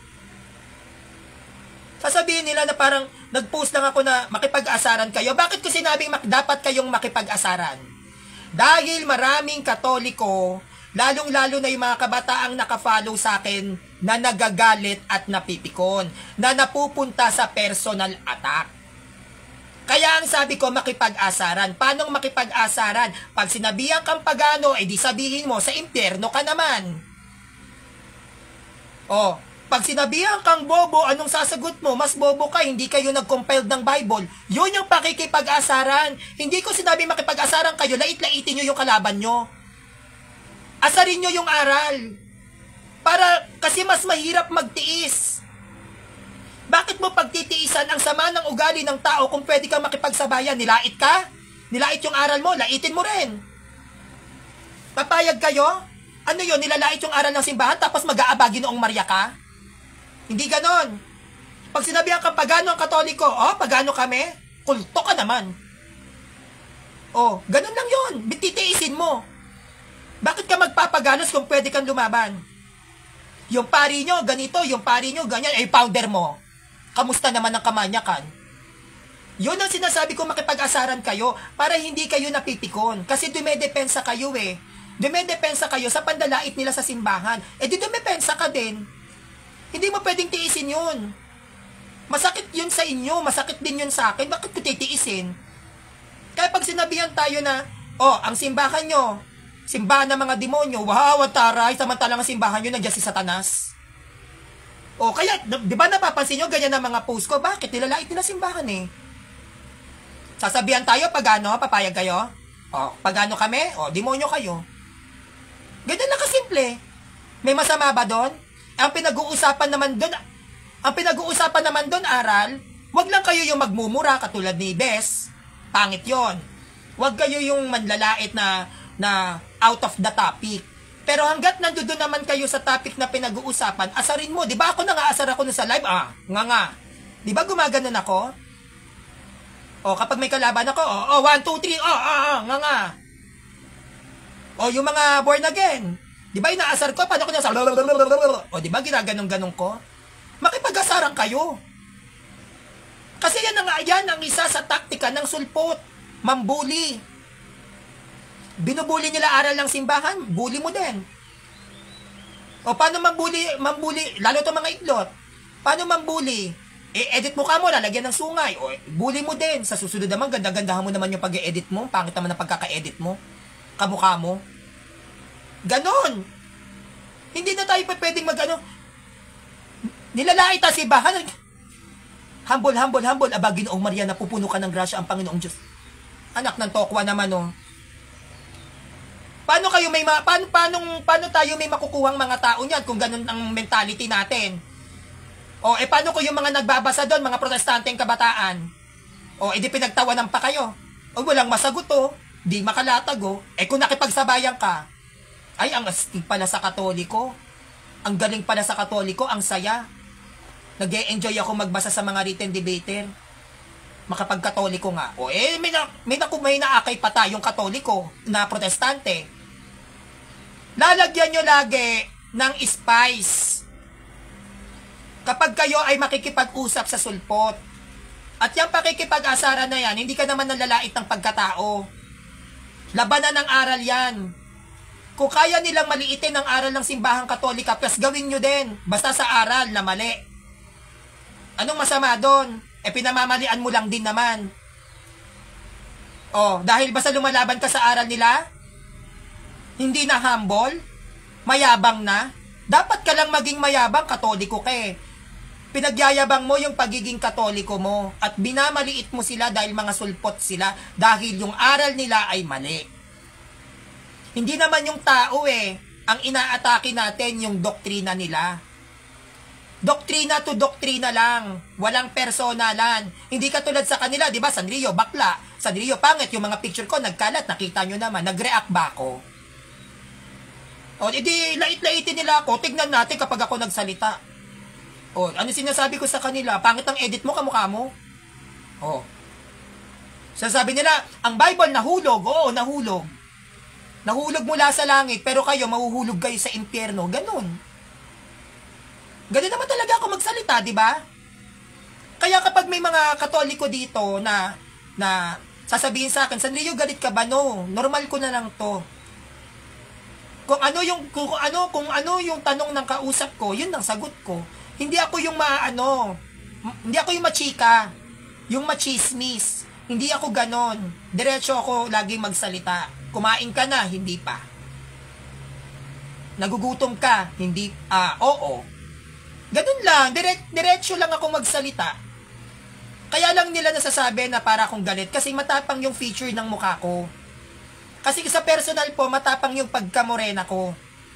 Sasabihin nila na parang nag-post lang ako na makipag-asaran kayo. Bakit ko sinabing dapat kayong makipag-asaran? Dahil maraming Katoliko, lalong-lalo na yung mga kabataang nakafollow sa akin na nagagalit at napipikon, na napupunta sa personal attack. Kaya ang sabi ko, makipag-asaran. Paano makipag-asaran? Pag sinabihan kang pagano, eh di sabihin mo, sa impyerno ka naman. O, pag sinabihan kang bobo, anong sasagot mo? Mas bobo ka, hindi kayo nag-compiled ng Bible. Yun yung pakikipag-asaran. Hindi ko sinabi makipag-asaran kayo, lait-laitin nyo yung kalaban nyo. Asarin nyo yung aral. Para, kasi mas mahirap magtiis. Bakit mo pagtitiisan ang sama ng ugali ng tao kung pwede kang makipagsabayan? Nilait ka? Nilait yung aral mo? Laitin mo rin. Papayag kayo? Ano yun? Nilalait yung aral ng simbahan tapos mag-aabagi noong Maria ka? Hindi ganon. Pag sinabihan ka pagano ang Katoliko, oh, pagano kami? Kulto ka naman. Oh, ganon lang yun. Bititiisin mo. Bakit ka magpapaganos kung pwede kang lumaban? Yung pari nyo, ganito. Yung pari nyo, ganyan. Eh, founder mo. Kamusta naman ang kamanyakan? Yun ang sinasabi ko, makipag-asaran kayo para hindi kayo napipikon. Kasi dumedepensa kayo eh. Dumedepensa kayo sa pandalait nila sa simbahan. Eh di dumepensa ka din. Hindi mo pwedeng tiisin yun. Masakit yun sa inyo. Masakit din yun sa akin. Bakit ko titiisin? Kaya pag sinabihan tayo na, oh, ang simbahan nyo, simbahan ng mga demonyo, wow, taray, samantalang ang simbahan nyo, nandiyan si Satanas. O, kaya, di ba napapansin nyo, ganyan ang mga post ko? Bakit? Nilalait nila simbahan eh. Sasabihan tayo, pag ano, papayag kayo? O, pag ano kami? O, demonyo kayo. Ganyan lang kasimple. May masama ba doon? Ang pinag-uusapan naman doon, ang pinag-uusapan naman doon, aral, wag lang kayo yung magmumura katulad ni Bes. Pangit yon. Wag kayo yung manlalait na na out of the topic. Pero hanggat nandoon naman kayo sa topic na pinag-uusapan, asarin mo. Di ba ako nang-aasar ako na sa live? Ah, nga nga. Di ba gumaganon ako? O, kapag may kalaban ako, o, oh, one, two, three, oh, ah, ah, nga nga. O, yung mga born again. Di ba inaasar ko? Paano ko nasa... O, di ba ginaganong-ganong ko? Makipag-asaran kayo. Kasi yan ang, yan ang isa sa taktika ng sulpot. Mambuli. Binubuli nila aral ng simbahan, bully mo din. O paano mambuli, mambuli, lalo to mga itlot. Paano mambuli? Eh, edit mo ka mo, lalagyan ng sungay. O, bully mo din. Sa susunod naman, ganda-gandahan mo naman yung pag-edit mo. Pangit naman ang pagkaka-edit mo. Kamukha mo. Ganon. Hindi na tayo pa pwedeng mag-ano. Nilalait ang simbahan. Humble, humble, humble. Aba, Ginoong Maria, napupuno ka ng grasya ang Panginoong Diyos. Anak ng tokwa naman, oh. Paano kayo may ma paano paano paano tayo may makukuhang mga tao niyan kung ganun ang mentality natin? O eh paano ko yung mga nagbabasa doon, mga protestanteng kabataan? O, edi pinagtawanan pa kayo. O, walang masagot o. Di makalatag o. Eh, kung nakipagsabayan ka, ay, ang astig pala sa Katoliko. Ang galing pala sa Katoliko, ang saya. Nag-e-enjoy ako magbasa sa mga written debater. Makapag-Katoliko nga. O, eh, may, na, may, na, may naakay pa tayong Katoliko na Protestante. Lalagyan nyo lagi ng spice kapag kayo ay makikipag-usap sa sulpot. At yung pakikipag-asaran na yan, hindi ka naman nalalait ng pagkatao. Labanan ng aral yan. Kung kaya nilang maliitin ang aral ng simbahang Katolika, plus gawin nyo din, basta sa aral na mali. Anong masama doon? E pinamamalian mo lang din naman. Oh, dahil basta lumalaban ka sa aral nila, hindi na humble, mayabang na, dapat ka lang maging mayabang, Katoliko ka eh. Pinagyayabang mo yung pagiging Katoliko mo at binamaliit mo sila dahil mga sulpot sila dahil yung aral nila ay mali. Hindi naman yung tao eh, ang inaatake natin yung doktrina nila. Doktrina to doktrina lang, walang personalan. Hindi katulad sa kanila, di ba? Sanrio, bakla. Sanrio, pangit. Yung mga picture ko, nagkalat, nakita nyo naman, nag-react ba ako? O, edi, lait-laitin nila ako, tignan natin kapag ako nagsalita. O, ano sinasabi ko sa kanila? Pangit ang edit mo, kamukha mo. O. Sasabi nila, ang Bible nahulog. Oo, nahulog. Nahulog mula sa langit, pero kayo, mahuhulog kayo sa impyerno. Ganon. Ganon naman talaga ako magsalita, di ba? Kaya kapag may mga Katoliko dito na, na sasabihin sa akin, Sanrio, galit ka ba? No, normal ko na lang to. Kung ano yung, kung ano, kung ano yung tanong ng kausap ko, yun ang sagot ko. Hindi ako yung maano, hindi ako yung machika, yung machismis. Hindi ako ganon. Diretso ako laging magsalita. Kumain ka na, hindi pa. Nagugutom ka, hindi, ah, oo. Ganon lang, dire, diretso lang ako magsalita. Kaya lang nila nasasabi na para akong galit kasi matapang yung feature ng mukha ko. Kasi sa personal po, matapang yung pagkamorena ko.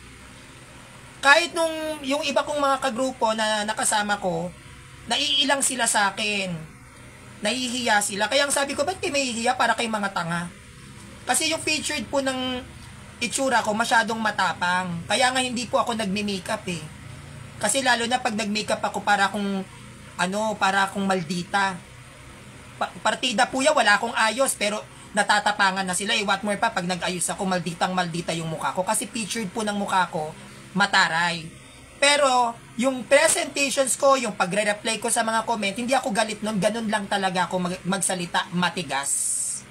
Kahit nung yung iba kong mga kagrupo na nakasama ko, naiilang sila sa akin. Nahihiya sila. Kaya ang sabi ko, ba't kayo mahihiya para kay mga tanga? Kasi yung featured po ng itsura ko, masyadong matapang. Kaya nga hindi po ako nagme-makeup eh. Kasi lalo na pag nag-makeup ako para akong, ano, para akong maldita. Pa- partida po yan, wala akong ayos, pero natatapangan na sila eh. What more pa, pag nag-ayos ako, malditang maldita yung mukha ko. Kasi featured po ng mukha ko, mataray. Pero, yung presentations ko, yung pagre-reply ko sa mga comment, hindi ako galit nun, ganun lang talaga ako mag- magsalita, matigas.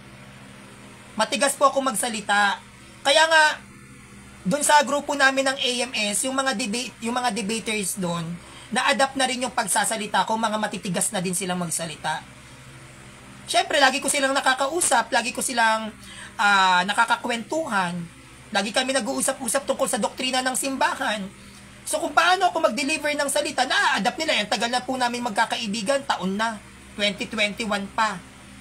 Matigas po ako magsalita. Kaya nga, dun sa grupo namin ng A M S, yung mga debate, yung mga debaters doon, na-adapt na rin yung pagsasalita ko, mga matitigas na din silang magsalita. Syempre, lagi ko silang nakakausap, lagi ko silang uh, nakakakwentuhan, lagi kami nag-uusap-usap tungkol sa doktrina ng simbahan. So, kung paano ako mag-deliver ng salita, na-adapt nila. Ang tagal na po namin magkakaibigan, taon na. twenty twenty-one pa.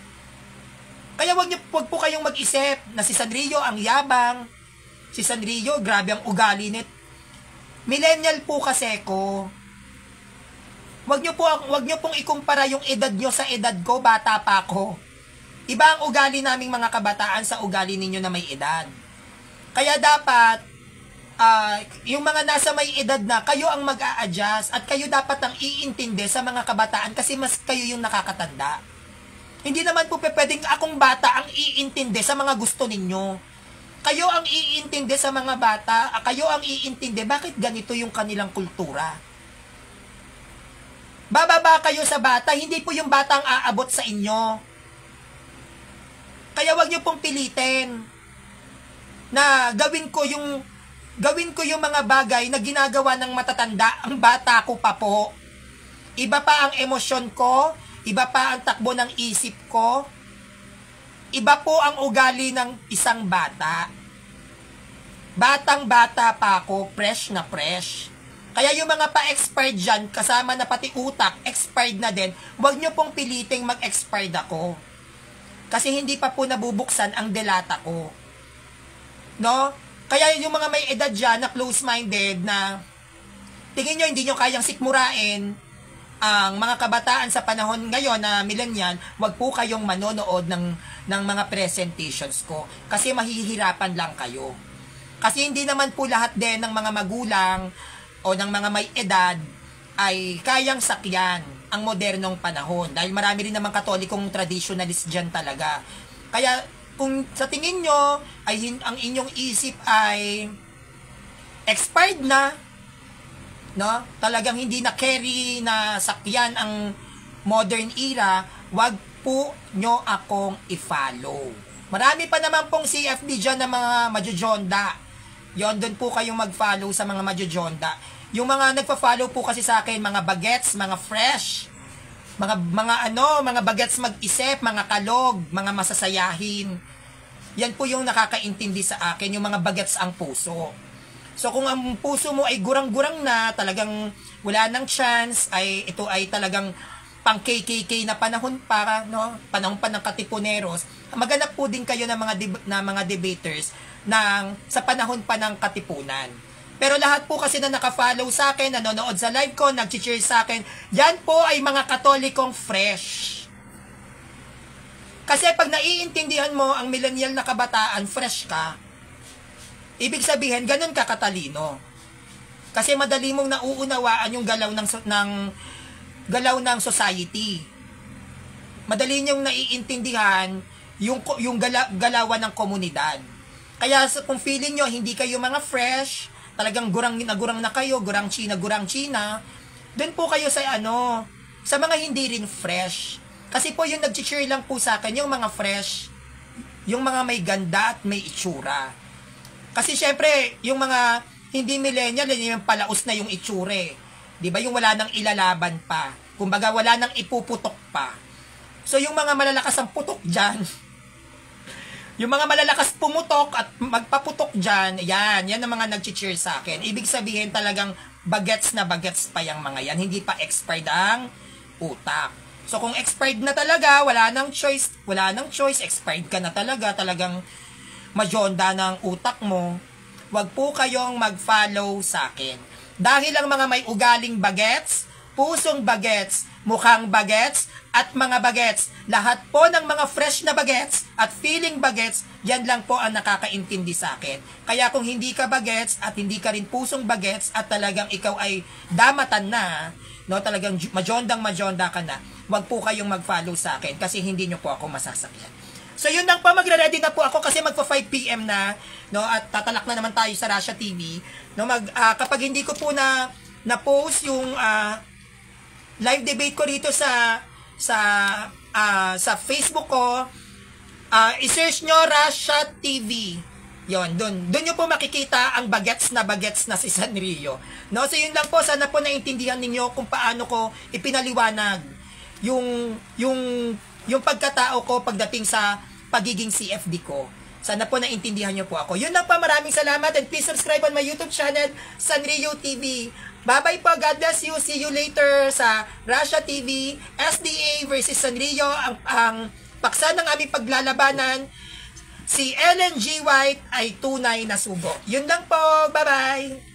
Kaya wag, niyo, wag po kayong mag-isip na si Sanrio ang yabang. Si Sanrio, grabe ang ugali nit. Millennial po kasi ko. Wag niyo po, wag niyo pong ikumpara yung edad niyo sa edad ko, bata pa ako. Iba ang ugali naming mga kabataan sa ugali ninyo na may edad. Kaya dapat, uh, yung mga nasa may edad na, kayo ang mag-a-adjust at kayo dapat ang iintindi sa mga kabataan kasi mas kayo yung nakakatanda. Hindi naman po pwedeng akong bata ang iintindi sa mga gusto ninyo. Kayo ang iintindi sa mga bata, kayo ang iintindi bakit ganito yung kanilang kultura. Bababa kayo sa bata, hindi po yung bata ang aabot sa inyo. Kaya wag niyo pong pilitin na gawin ko yung gawin ko yung mga bagay na ginagawa ng matatanda, ang bata ko pa po. Iba pa ang emosyon ko, iba pa ang takbo ng isip ko, iba po ang ugali ng isang bata. Batang-bata pa ako, fresh na fresh. Kaya yung mga pa-expired dyan, kasama na pati utak, expired na din, huwag nyo pong piliting mag-expired ako. Kasi hindi pa po nabubuksan ang delata ko. No? Kaya yung mga may edad dyan na close-minded na tingin nyo hindi nyo kayang sikmurain ang mga kabataan sa panahon ngayon na millennial, wag po kayong manonood ng, ng mga presentations ko kasi mahihirapan lang kayo. Kasi hindi naman po lahat din ng mga magulang o ng mga may edad ay kayang sakyan ang modernong panahon. Dahil marami rin naman katolikong traditionalist dyan talaga. Kaya kung sa tingin nyo ay ang inyong isip ay expired na, no? Talagang hindi na carry na sakyan ang modern era, wag po nyo akong i-follow. Marami pa naman pong C F D dyan na mga majojonda. Yon, doon po kayong mag-follow sa mga majojonda. Yung mga nagpa-follow po kasi sa akin, mga bagets, mga fresh, mga mga ano, mga bagets mag-isip, mga kalog, mga masasayahin. Yan po yung nakakaintindi sa akin, yung mga bagets ang puso. So kung ang puso mo ay gurang-gurang na, talagang wala nang chance, ay ito ay talagang pang K K K na panahon para, no, panahon pa ng katipuneros, maganap po din kayo ng mga deb- na mga debaters ng sa panahon pa ng katipunan. Pero lahat po kasi na naka-follow sa akin, nanonood sa live ko, nag-cheer sa akin, yan po ay mga katolikong fresh. Kasi pag naiintindihan mo ang millennial na kabataan, fresh ka, ibig sabihin, ganun ka katalino. Kasi madali mong nauunawaan yung galaw ng, ng, galaw ng society. Madali niyong naiintindihan yung, yung gala, galawan ng komunidad. Kaya kung feeling nyo, hindi kayo mga fresh, talagang gurang na gurang na kayo, gurang China, gurang China, dun po kayo sa ano, sa mga hindi rin fresh. Kasi po yung nag-cheer lang po sa akin, yung mga fresh, yung mga may ganda at may itsura. Kasi syempre, yung mga hindi millennial, yung palaos na yung itsure. Di ba? Yung wala nang ilalaban pa. Kumbaga, wala nang ipuputok pa. So, yung mga malalakas ang putok dyan, yung mga malalakas pumutok at magpaputok dyan, yan, yan ang mga nag-cheer sa akin. Ibig sabihin talagang bagets na bagets pa yung mga yan. Hindi pa expired ang utak. So kung expired na talaga, wala nang choice, wala nang choice, expired ka na talaga, talagang majonda ng utak mo, wag po kayong mag-follow sa akin. Dahil ang mga may ugaling bagets, pusong bagets, mukhang bagets, at mga bagets, lahat po ng mga fresh na bagets at feeling bagets, yan lang po ang nakakaintindi sa akin. Kaya kung hindi ka bagets at hindi ka rin pusong bagets at talagang ikaw ay damatan na, no, talagang majondang majonda ka na, wag po kayong mag-follow sa akin kasi hindi nyo po ako masasakyan. So yun lang po, magre-ready na po ako kasi magpa five p m na, no, at tatalak na naman tayo sa Russia T V. No, mag, uh, kapag hindi ko po na na-post yung uh, live debate ko rito sa sa uh, sa Facebook ko, uh, i-search nyo Russia T V. Yon, dun, dun nyo po makikita ang bagets na bagets na si Sanrio. No, so yun lang po, sana po naintindihan ninyo kung paano ko ipinaliwanag yung yung yung pagkatao ko pagdating sa pagiging C F D ko. Sana po naintindihan nyo po ako. Yun lang po, maraming salamat and please subscribe on my YouTube channel, Sanrio T V. Bye-bye po, God bless you, see you later sa Russia T V, S D A versus Sanrio, ang, ang paksa ng aming paglalabanan. Si Ellen G. White ay tunay na sugo. Yun lang po, bye-bye!